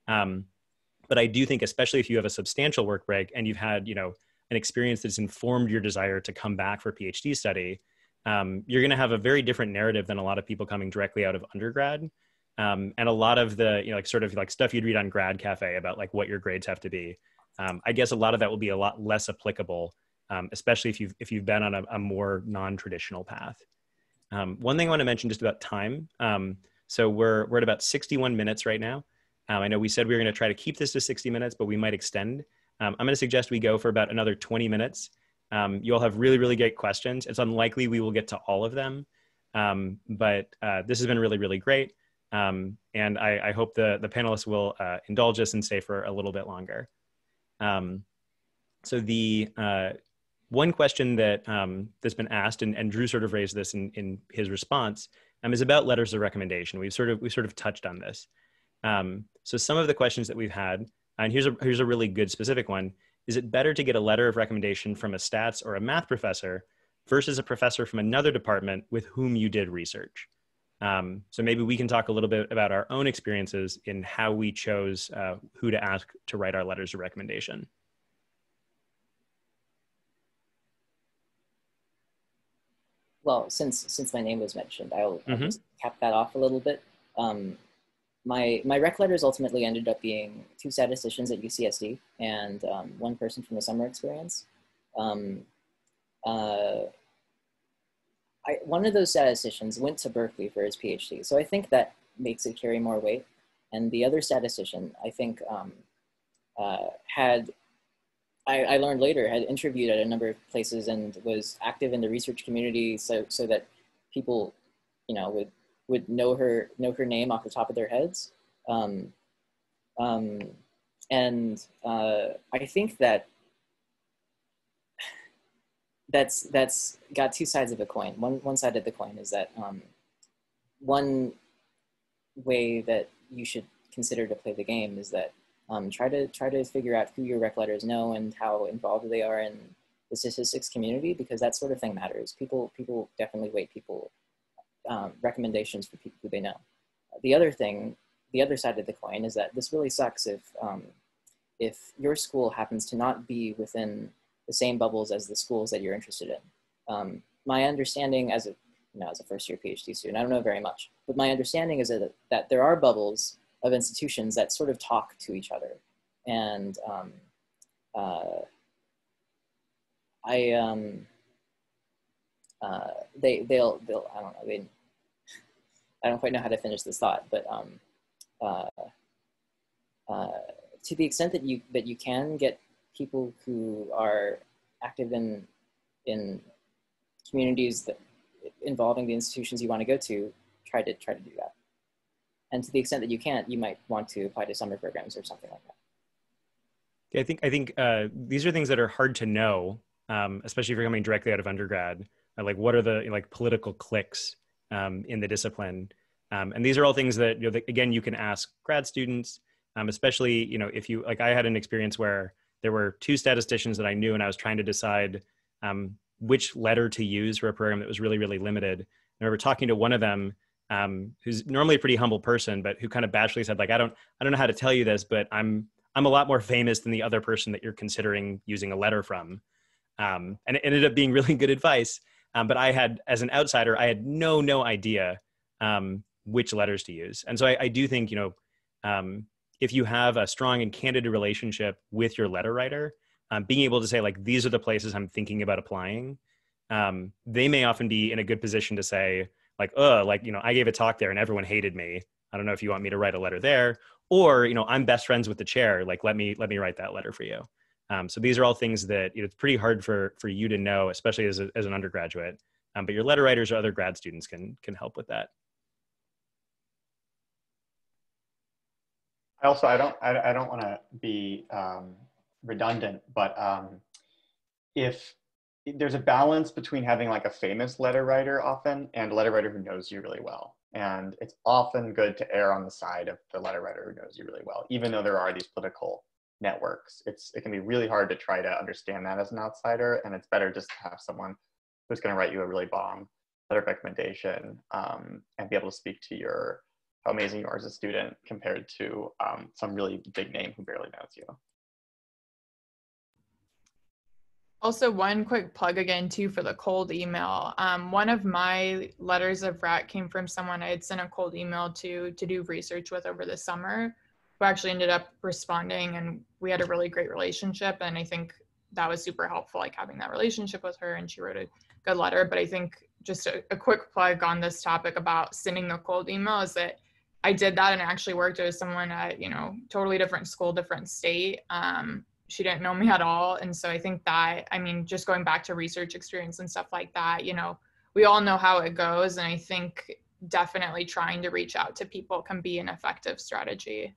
But I do think, especially if you have a substantial work break and you've had, an experience that's informed your desire to come back for PhD study, you're going to have a very different narrative than a lot of people coming directly out of undergrad. And a lot of the, sort of like stuff you'd read on Grad Cafe about like what your grades have to be. I guess a lot of that will be a lot less applicable, especially if you've been on a more non-traditional path. One thing I want to mention just about time. So we're at about 61 minutes right now. I know we said we were going to try to keep this to 60 minutes, but we might extend. I'm going to suggest we go for about another 20 minutes. You all have really, really great questions. It's unlikely we will get to all of them, but this has been really, really great. And I hope the panelists will indulge us and stay for a little bit longer. So the one question that that's been asked, and Drew sort of raised this in his response, is about letters of recommendation. We've sort of touched on this. So some of the questions that we've had, and here's a really good specific one: is it better to get a letter of recommendation from a stats or a math professor versus a professor from another department with whom you did research? So maybe we can talk a little bit about our own experiences in how we chose who to ask to write our letters of recommendation. Well, since my name was mentioned, I'll just cap that off a little bit. My rec letters ultimately ended up being 2 statisticians at UCSD and 1 person from the summer experience. One of those statisticians went to Berkeley for his PhD, so I think that makes it carry more weight. And the other statistician, I think, had I learned later, had interviewed at a number of places and was active in the research community, so that people, you know, would know her name off the top of their heads. And I think that's got two sides of a coin. One side of the coin is that one way that you should consider to play the game is that try to figure out who your rec letters know and how involved they are in the statistics community, because that sort of thing matters. People definitely weight recommendations for people who they know. The other side of the coin is that this really sucks if your school happens to not be within the same bubbles as the schools that you're interested in. My understanding as a first year PhD student, I don't know very much, but my understanding is that there are bubbles of institutions that sort of talk to each other. And they'll I don't know, I don't quite know how to finish this thought, but to the extent that you can get people who are active in communities that involving the institutions you want to go to, try to do that. And to the extent that you can't, you might want to apply to summer programs or something like that. Yeah, I think these are things that are hard to know, especially if you're coming directly out of undergrad. Like, what are the political cliques in the discipline? And these are all things that, again, you can ask grad students, especially, if you, like, I had an experience where there were two statisticians that I knew, and I was trying to decide which letter to use for a program that was really, really limited. And I remember talking to one of them, who's normally a pretty humble person, but who kind of bashfully said, like, I don't know how to tell you this, but I'm a lot more famous than the other person that you're considering using a letter from. And it ended up being really good advice. But I had, as an outsider, I had no idea which letters to use. And so I do think, if you have a strong and candid relationship with your letter writer, being able to say, like, these are the places I'm thinking about applying, they may often be in a good position to say, like, I gave a talk there and everyone hated me. I don't know if you want me to write a letter there, or, I'm best friends with the chair. Like, let me write that letter for you. So these are all things that it's pretty hard for you to know, especially as an undergraduate. But your letter writers or other grad students can help with that. Also, I don't want to be redundant, but if there's a balance between having like a famous letter writer often and a letter writer who knows you really well. And it's often good to err on the side of the letter writer who knows you really well, even though there are these political networks. It can be really hard to try to understand that as an outsider, and it's better just to have someone who's going to write you a really bomb letter of recommendation and be able to speak to how amazing you are as a student compared to some really big name who barely knows you. Also, one quick plug again too for the cold email. One of my letters of rec came from someone I had sent a cold email to do research with over the summer, who actually ended up responding, and we had a really great relationship. And I think that was super helpful, like having that relationship with her, and she wrote a good letter. But I think just a quick plug on this topic about sending the cold email is that I did that, and it actually worked. It was someone at, totally different school, different state. She didn't know me at all. And so I think that, just going back to research experience and stuff like that, we all know how it goes. And I think definitely trying to reach out to people can be an effective strategy.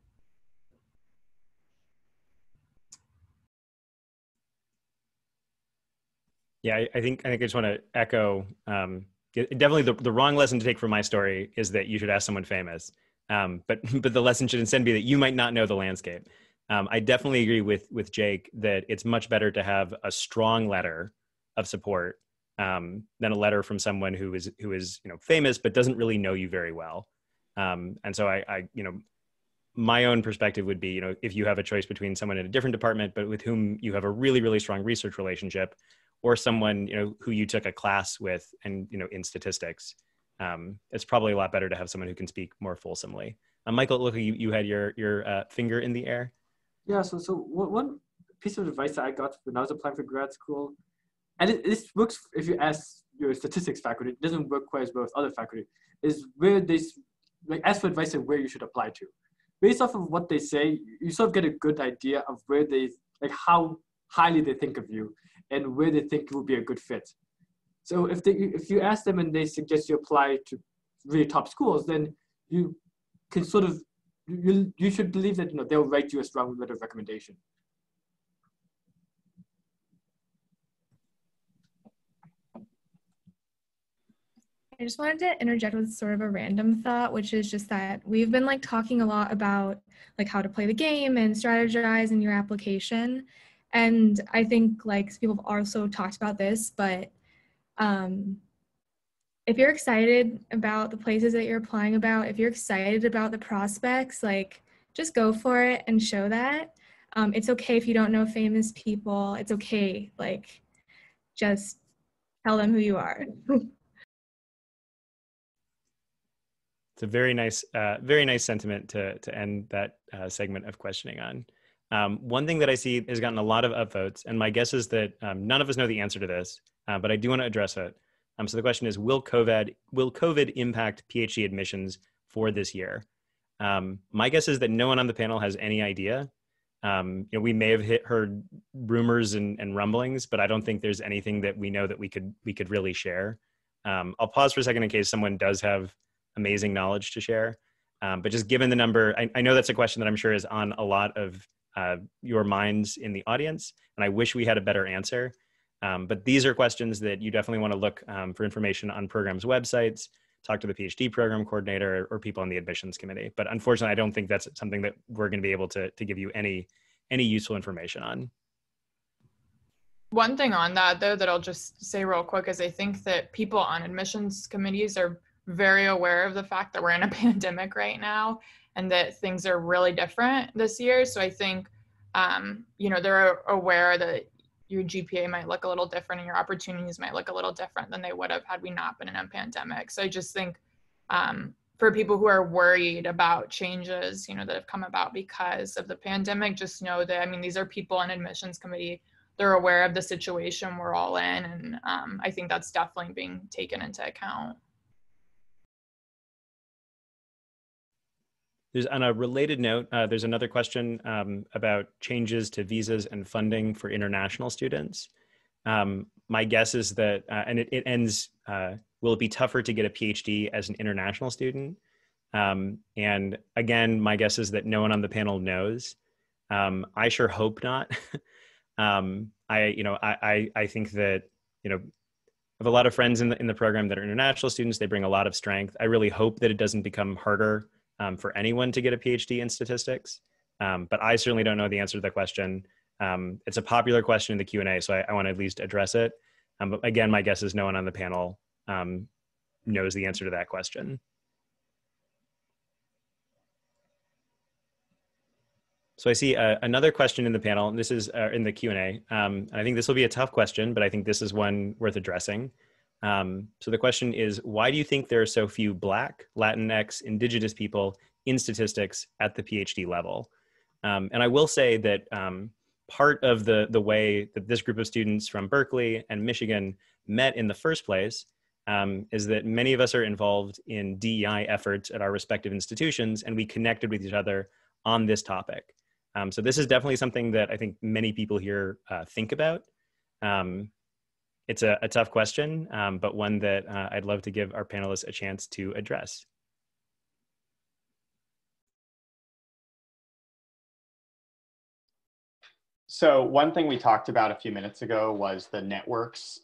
Yeah, I think I just want to echo, definitely the wrong lesson to take from my story is that you should ask someone famous. But the lesson should instead be that you might not know the landscape. I definitely agree with Jake that it's much better to have a strong letter of support than a letter from someone who is famous but doesn't really know you very well. And so I my own perspective would be, if you have a choice between someone in a different department but with whom you have a really, really strong research relationship, or someone who you took a class with and in statistics, it's probably a lot better to have someone who can speak more fulsomely. Michael, look, you had your finger in the air. Yeah, so one piece of advice that I got when I was applying for grad school, and this works if you ask your statistics faculty, it doesn't work quite as well with other faculty, is where they ask for advice on where you should apply to. Based off of what they say, you sort of get a good idea of where they, how highly they think of you and where they think you will be a good fit. So if you ask them and they suggest you apply to really top schools, then you can sort of, you should believe that they'll write you a strong letter of recommendation. I just wanted to interject with sort of a random thought, which is just that we've been like talking a lot about like how to play the game and strategize in your application. And I think like people have also talked about this, but if you're excited about the places that you're applying about, if you're excited about the prospects, like just go for it and show that. It's okay if you don't know famous people. It's okay, like just tell them who you are. It's a very nice sentiment to end that segment of questioning on. One thing that I see has gotten a lot of upvotes, and my guess is that none of us know the answer to this, but I do want to address it. So the question is, will COVID impact PhD admissions for this year? My guess is that no one on the panel has any idea. We may have heard rumors and rumblings, but I don't think there's anything that we know that we could really share. I'll pause for a second in case someone does have amazing knowledge to share. But just given the number, I know that's a question that I'm sure is on a lot of your minds in the audience, and I wish we had a better answer. But these are questions that you definitely want to look for information on programs' websites, talk to the PhD program coordinator or people on the admissions committee. But unfortunately, I don't think that's something that we're going to be able to give you any useful information on. One thing on that, though, that I'll just say real quick is I think that people on admissions committees are very aware of the fact that we're in a pandemic right now and that things are really different this year. So I think, they're aware that your GPA might look a little different and your opportunities might look a little different than they would have had we not been in a pandemic. So I just think for people who are worried about changes, that have come about because of the pandemic, just know that, these are people on admissions committee. They're aware of the situation we're all in. And I think that's definitely being taken into account. On a related note, there's another question about changes to visas and funding for international students. My guess is that, and it ends, will it be tougher to get a PhD as an international student? And again, my guess is that no one on the panel knows. I sure hope not. I think that, I have a lot of friends in the program that are international students. They bring a lot of strength. I really hope that it doesn't become harder for anyone to get a PhD in statistics. But I certainly don't know the answer to the question. It's a popular question in the Q&A, so I want to at least address it. But again, my guess is no one on the panel knows the answer to that question. So I see another question in the panel, and this is in the Q&A. And I think this will be a tough question, but I think this is one worth addressing. So the question is, why do you think there are so few Black, Latinx, Indigenous people in statistics at the PhD level? And I will say that part of the way that this group of students from Berkeley and Michigan met in the first place is that many of us are involved in DEI efforts at our respective institutions, and we connected with each other on this topic. So this is definitely something that I think many people here think about. It's a tough question, but one that I'd love to give our panelists a chance to address. So one thing we talked about a few minutes ago was the networks.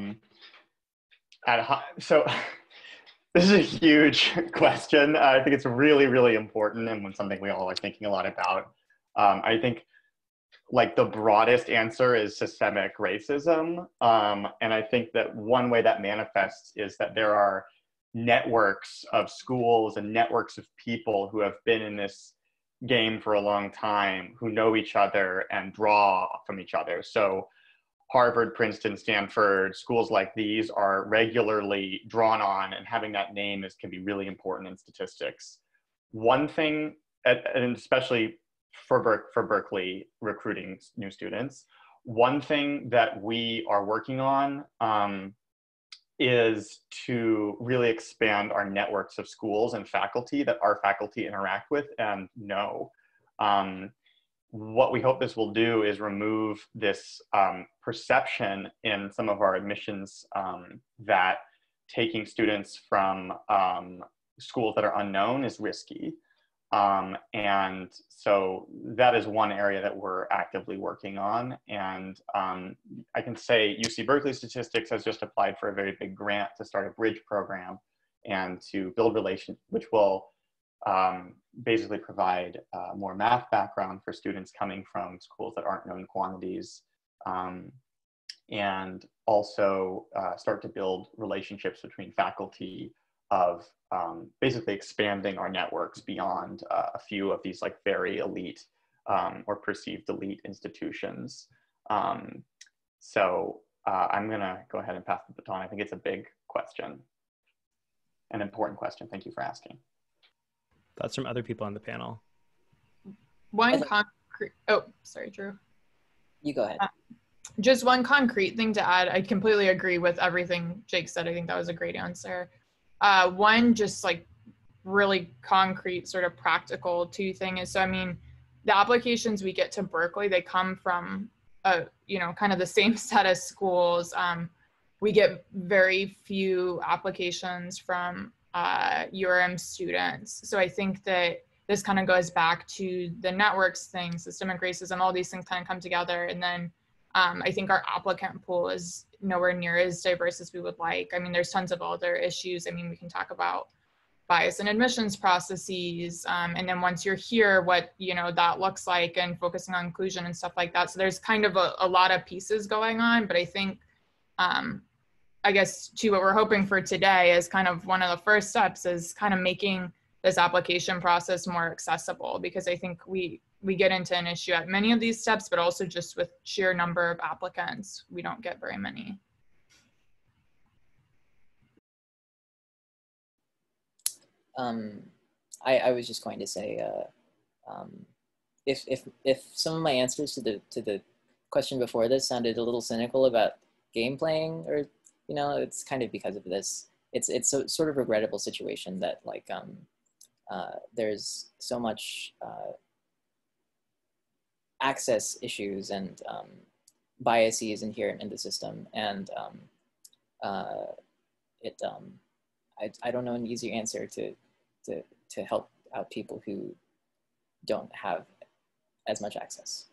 So this is a huge question. I think it's really, really important and something we all are thinking a lot about. I think like the broadest answer is systemic racism. And I think that one way that manifests is that there are networks of schools and networks of people who have been in this game for a long time, who know each other and draw from each other. So Harvard, Princeton, Stanford, schools like these are regularly drawn on, and having that name can be really important in statistics. One thing, and especially for Berkeley recruiting new students, one thing that we are working on is to really expand our networks of schools and faculty that our faculty interact with and know. what we hope this will do is remove this perception in some of our admissions that taking students from schools that are unknown is risky. And so that is one area that we're actively working on. And I can say UC Berkeley Statistics has just applied for a very big grant to start a bridge program and to build relations, which will basically provide more math background for students coming from schools that aren't known quantities, and also start to build relationships between faculty of basically expanding our networks beyond a few of these like very elite or perceived elite institutions. So I'm gonna go ahead and pass the baton. I think it's a big question, an important question. Thank you for asking. Thoughts from other people on the panel? One concrete, oh, sorry, Drew. You go ahead. Just one concrete thing to add. I completely agree with everything Jake said. I think that was a great answer. One just like really concrete sort of practical thing is, so I mean, the applications we get to Berkeley, they come from, you know, kind of the same set of schools. We get very few applications from URM students. So I think that this kind of goes back to the networks thing, systemic racism, all these things kind of come together. And then I think our applicant pool is nowhere near as diverse as we would like. I mean, there's tons of other issues. I mean, we can talk about bias in admissions processes. And then once you're here, what, you know, that looks like, and focusing on inclusion and stuff like that. So there's kind of a lot of pieces going on, but I think, I guess to what we're hoping for today is kind of one of the first steps is kind of making this application process more accessible, because I think we get into an issue at many of these steps, but also just with sheer number of applicants, we don't get very many. I was just going to say, if some of my answers to the question before this sounded a little cynical about game playing, or you know, it's kind of because of this. It's a sort of regrettable situation that like there's so much access issues and biases inherent in the system, and I don't know an easier answer to help out people who don't have as much access.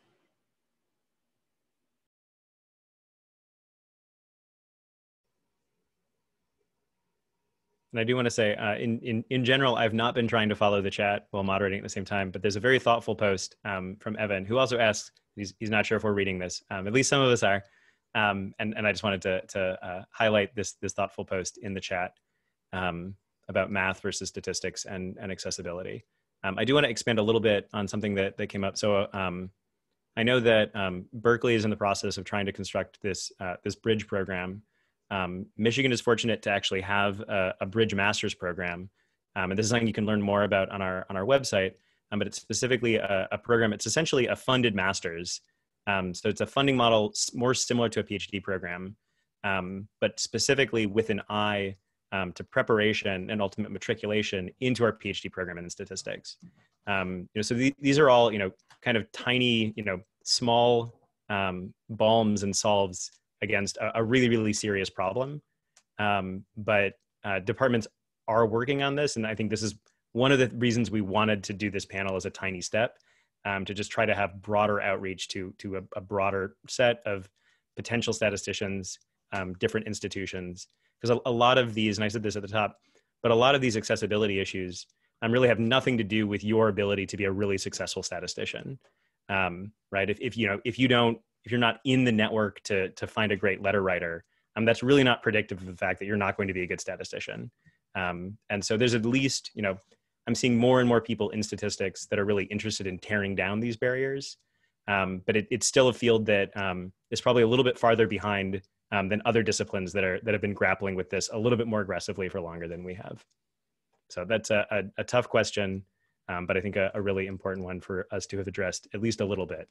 And I do want to say, in general, I've not been trying to follow the chat while moderating at the same time, but there's a very thoughtful post from Evan, who also asks, he's not sure if we're reading this, at least some of us are, and I just wanted to highlight this thoughtful post in the chat about math versus statistics and accessibility. I do want to expand a little bit on something that came up. So I know that Berkeley is in the process of trying to construct this bridge program. Michigan is fortunate to actually have a bridge master's program. And this is something you can learn more about on our website, but it's specifically a program. It's essentially a funded master's. So it's a funding model more similar to a PhD program, but specifically with an eye to preparation and ultimate matriculation into our PhD program in statistics. You know, so these are all, you know, kind of tiny, you know, small balms and solves against a really, really serious problem. But departments are working on this. And I think this is one of the reasons we wanted to do this panel as a tiny step, to just try to have broader outreach to a broader set of potential statisticians, different institutions. Because a lot of these, and I said this at the top, but a lot of these accessibility issues really have nothing to do with your ability to be a really successful statistician, right? If you're not in the network to find a great letter writer, that's really not predictive of the fact that you're not going to be a good statistician. And so there's at least, you know, I'm seeing more and more people in statistics that are really interested in tearing down these barriers. But it's still a field that is probably a little bit farther behind than other disciplines that have been grappling with this a little bit more aggressively for longer than we have. So that's a tough question, but I think a really important one for us to have addressed at least a little bit.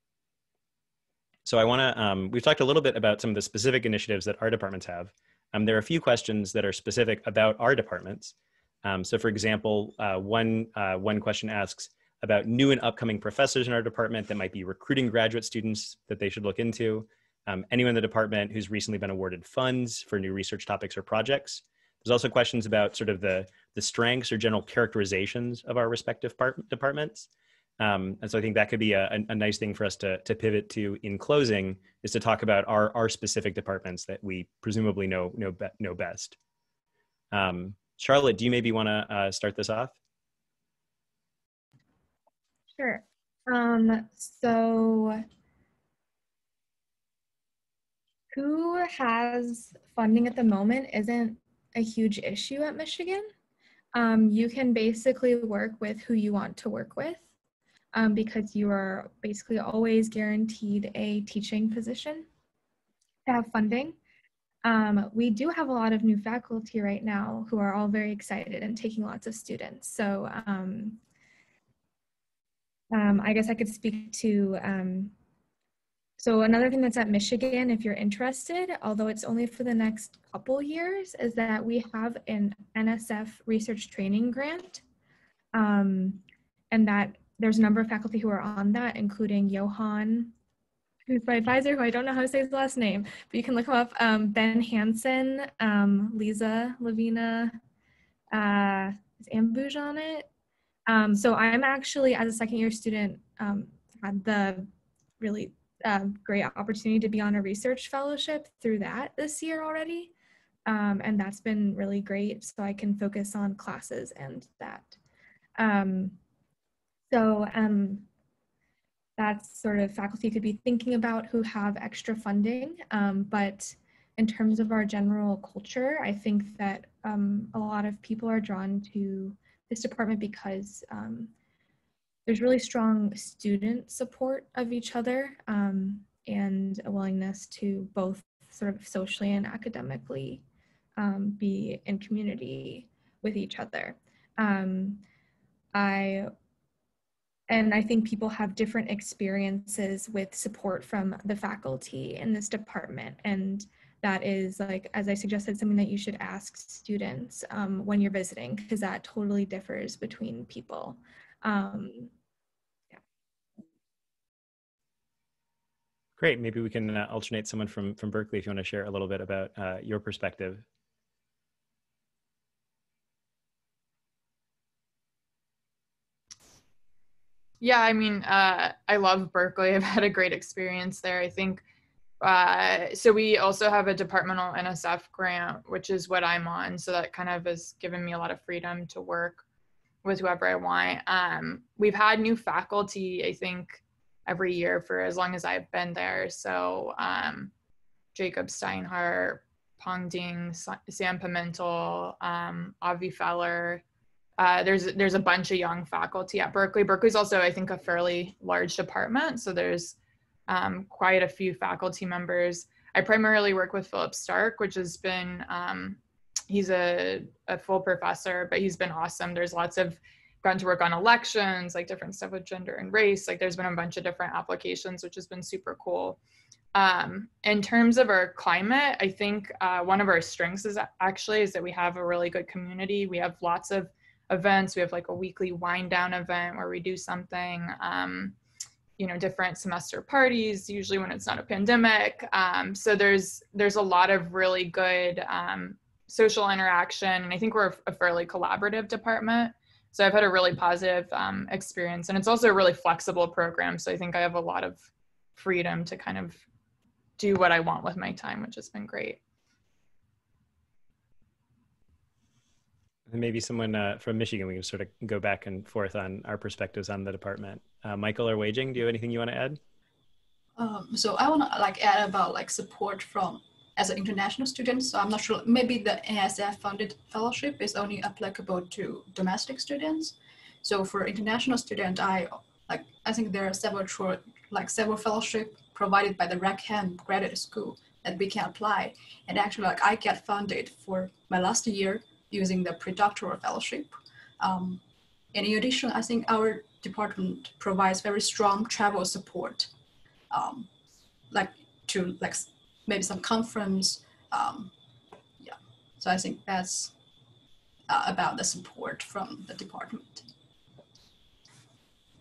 So I want to, we've talked a little bit about some of the specific initiatives that our departments have. There are a few questions that are specific about our departments. So for example, one question asks, about new and upcoming professors in our department that might be recruiting graduate students that they should look into, anyone in the department who's recently been awarded funds for new research topics or projects. There's also questions about sort of the strengths or general characterizations of our respective departments. And so I think that could be a nice thing for us to pivot to in closing, is to talk about our specific departments that we presumably know best. Charlotte, do you maybe want to start this off? Sure. So who has funding at the moment isn't a huge issue at Michigan. You can basically work with who you want to work with because you are basically always guaranteed a teaching position to have funding. We do have a lot of new faculty right now who are all very excited and taking lots of students. So I guess I could speak to, so another thing that's at Michigan, if you're interested, although it's only for the next couple years, is that we have an NSF research training grant. And that there's a number of faculty who are on that, including Johan, who's my advisor, who I don't know how to say his last name, but you can look him up, Ben Hansen, Lisa Lavina, is Ambuj on it? So I'm actually, as a second year student, had the really great opportunity to be on a research fellowship through that this year already. And that's been really great, so I can focus on classes and that. That's sort of faculty you could be thinking about who have extra funding. But in terms of our general culture, I think that a lot of people are drawn to this department because there's really strong student support of each other and a willingness to both sort of socially and academically be in community with each other. I think people have different experiences with support from the faculty in this department. And that is, like, as I suggested, something that you should ask students when you're visiting, because that totally differs between people. Great. Maybe we can alternate someone from Berkeley if you want to share a little bit about your perspective. Yeah, I mean, I love Berkeley. I've had a great experience there. I think, so we also have a departmental NSF grant, which is what I'm on. So that kind of has given me a lot of freedom to work with whoever I want. We've had new faculty, I think, every year for as long as I've been there. So Jacob Steinhardt, Pong Ding, Sam Pimentel, Avi Feller. There's a bunch of young faculty at Berkeley. Berkeley's also, I think, a fairly large department, so there's quite a few faculty members. I primarily work with Philip Stark, which has been, he's a full professor, but he's been awesome. There's gotten to work on elections, like different stuff with gender and race. Like there's been a bunch of different applications, which has been super cool. In terms of our climate, I think one of our strengths is that we have a really good community. We have lots of events. We have like a weekly wind down event where we do something, different semester parties, usually when it's not a pandemic. So there's a lot of really good social interaction. And I think we're a fairly collaborative department. So I've had a really positive experience, and it's also a really flexible program. So I think I have a lot of freedom to kind of do what I want with my time, which has been great. And maybe someone from Michigan, we can sort of go back and forth on our perspectives on the department. Michael or Wei Jing, do you have anything you want to add? So I want to add about support from as an international student. So I'm not sure, maybe the NSF funded fellowship is only applicable to domestic students. So for international student, I think there are several fellowship provided by the Rackham Graduate School that we can apply. And actually I get funded for my last year using the predoctoral fellowship. And in addition, I think our department provides very strong travel support, to maybe some conference. So I think that's about the support from the department.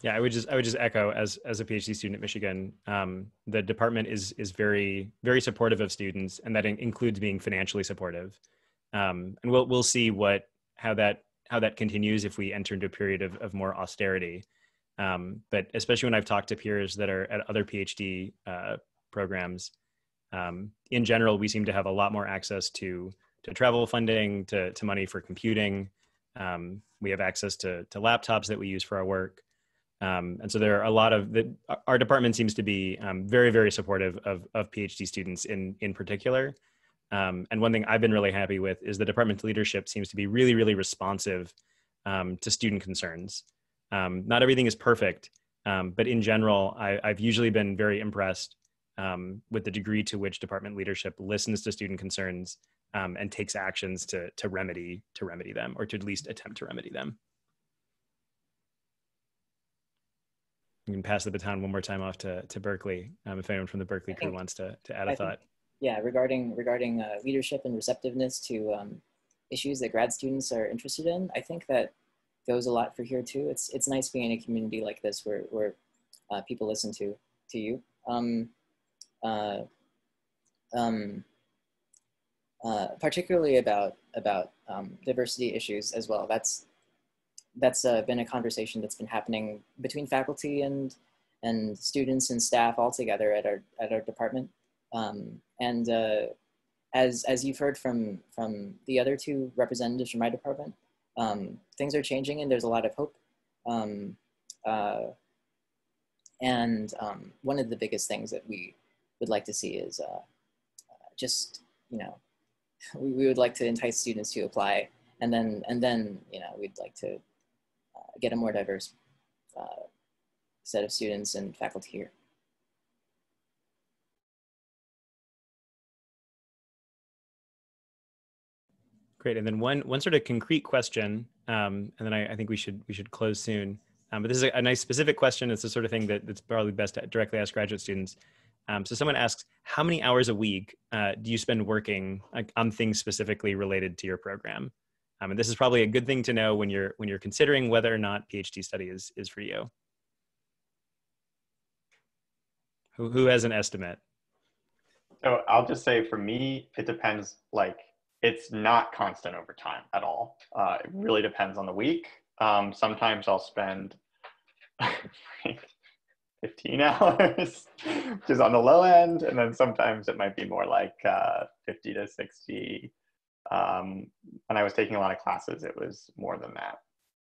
Yeah, I would just echo as a PhD student at Michigan, the department is very very supportive of students, and that includes being financially supportive. And we'll see how that continues if we enter into a period of more austerity. But especially when I've talked to peers that are at other PhD programs, in general, we seem to have a lot more access to travel funding, to money for computing. We have access to laptops that we use for our work. And so there are a lot of our department seems to be very, very supportive of PhD students in particular. And one thing I've been really happy with is the department leadership seems to be really, really responsive to student concerns. Not everything is perfect, but in general, I've usually been very impressed with the degree to which department leadership listens to student concerns and takes actions to remedy them, or to at least attempt to remedy them. You can pass the baton one more time off to Berkeley, if anyone from the Berkeley crew wants to add a thought. Yeah, regarding leadership and receptiveness to issues that grad students are interested in, I think that goes a lot for here too. It's nice being in a community like this where people listen to you. Particularly about diversity issues as well. That's been a conversation that's been happening between faculty and students and staff all together at our department. As you've heard from the other two representatives from my department, things are changing and there's a lot of hope. One of the biggest things that we would like to see is just, we would like to entice students to apply, and then we'd like to get a more diverse set of students and faculty here. Great, and then one sort of concrete question, and then I think we should close soon. But this is a nice specific question. It's the sort of thing that's probably best to directly ask graduate students. So someone asks, how many hours a week do you spend working on things specifically related to your program? And this is probably a good thing to know when you're considering whether or not PhD study is for you. Who has an estimate? So I'll just say for me, it depends. It's not constant over time at all. It really depends on the week. Sometimes I'll spend 15 hours, which is on the low end. And then sometimes it might be more like 50 to 60. When I was taking a lot of classes, it was more than that.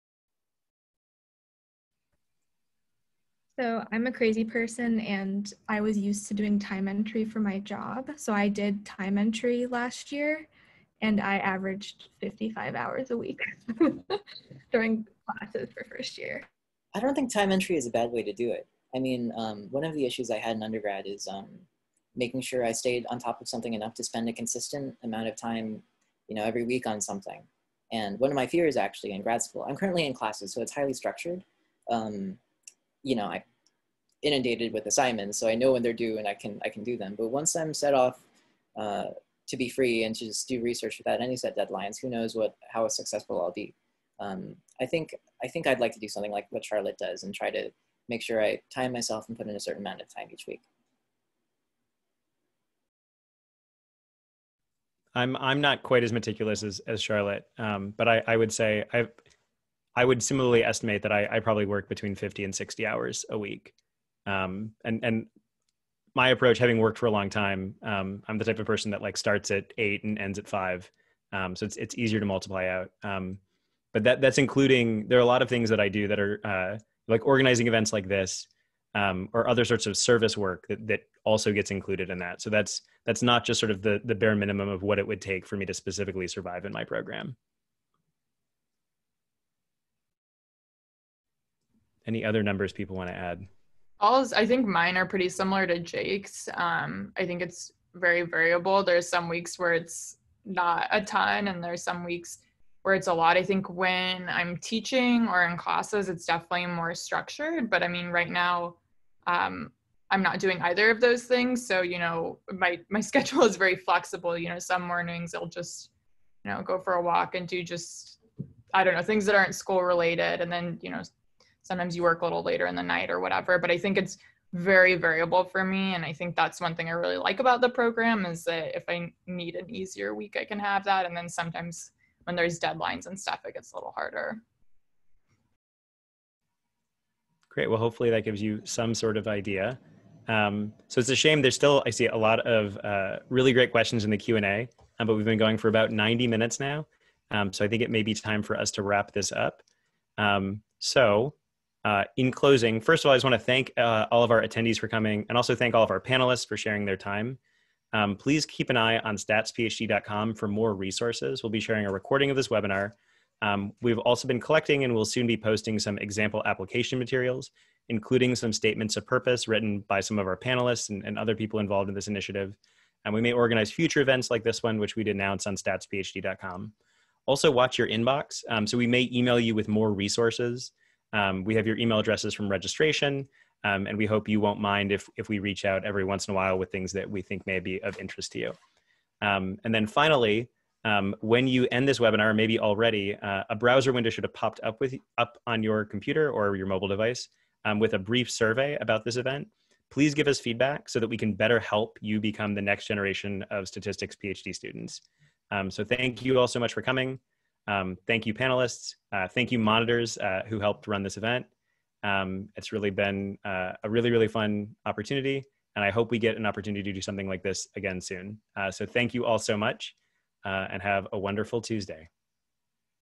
So I'm a crazy person, and I was used to doing time entry for my job. So I did time entry last year, and I averaged 55 hours a week during classes for first year. I don't think time entry is a bad way to do it. I mean, one of the issues I had in undergrad is making sure I stayed on top of something enough to spend a consistent amount of time, every week on something. And one of my fears actually in grad school, I'm currently in classes, so it's highly structured. I'm inundated with assignments, so I know when they're due and I can do them. But once I'm set off to be free and to just do research without any set deadlines, who knows how successful I'll be. I think I'd like to do something like what Charlotte does and try to make sure I time myself and put in a certain amount of time each week. I'm not quite as meticulous as Charlotte, but I would say I would similarly estimate that I probably work between 50 and 60 hours a week. And my approach, having worked for a long time, I'm the type of person that starts at 8 and ends at 5. So it's easier to multiply out. But that's including, there are a lot of things that I do that are like organizing events like this, or other sorts of service work that also gets included in that. So that's not just sort of the bare minimum of what it would take for me to specifically survive in my program. Any other numbers people want to add? I think mine are pretty similar to Jake's. I think it's very variable. There's some weeks where it's not a ton, and there's some weeks where it's a lot. I think when I'm teaching or in classes, it's definitely more structured. But I mean, right now, I'm not doing either of those things. So, my schedule is very flexible. Some mornings I'll just, go for a walk and do just, I don't know, things that aren't school related. And then, sometimes you work a little later in the night or whatever, but I think it's very variable for me. And I think that's one thing I really like about the program is that if I need an easier week, I can have that. And then sometimes when there's deadlines and stuff, it gets a little harder. Great. Well, hopefully that gives you some sort of idea. So it's a shame. There's still, I see a lot of really great questions in the Q&A, but we've been going for about 90 minutes now. So I think it may be time for us to wrap this up. In closing, first of all, I just want to thank all of our attendees for coming and also thank all of our panelists for sharing their time. Please keep an eye on statsphd.com for more resources. We'll be sharing a recording of this webinar. We've also been collecting and will soon be posting some example application materials, including some statements of purpose written by some of our panelists and other people involved in this initiative. And we may organize future events like this one, which we'd announce on statsphd.com. Also watch your inbox. So we may email you with more resources. We have your email addresses from registration, and we hope you won't mind if we reach out every once in a while with things that we think may be of interest to you. And then finally, when you end this webinar, maybe already, a browser window should have popped up on your computer or your mobile device with a brief survey about this event. Please give us feedback so that we can better help you become the next generation of statistics PhD students. So thank you all so much for coming. Thank you, panelists. Thank you, monitors who helped run this event. It's really been a really, really fun opportunity, and I hope we get an opportunity to do something like this again soon. So thank you all so much, and have a wonderful Tuesday.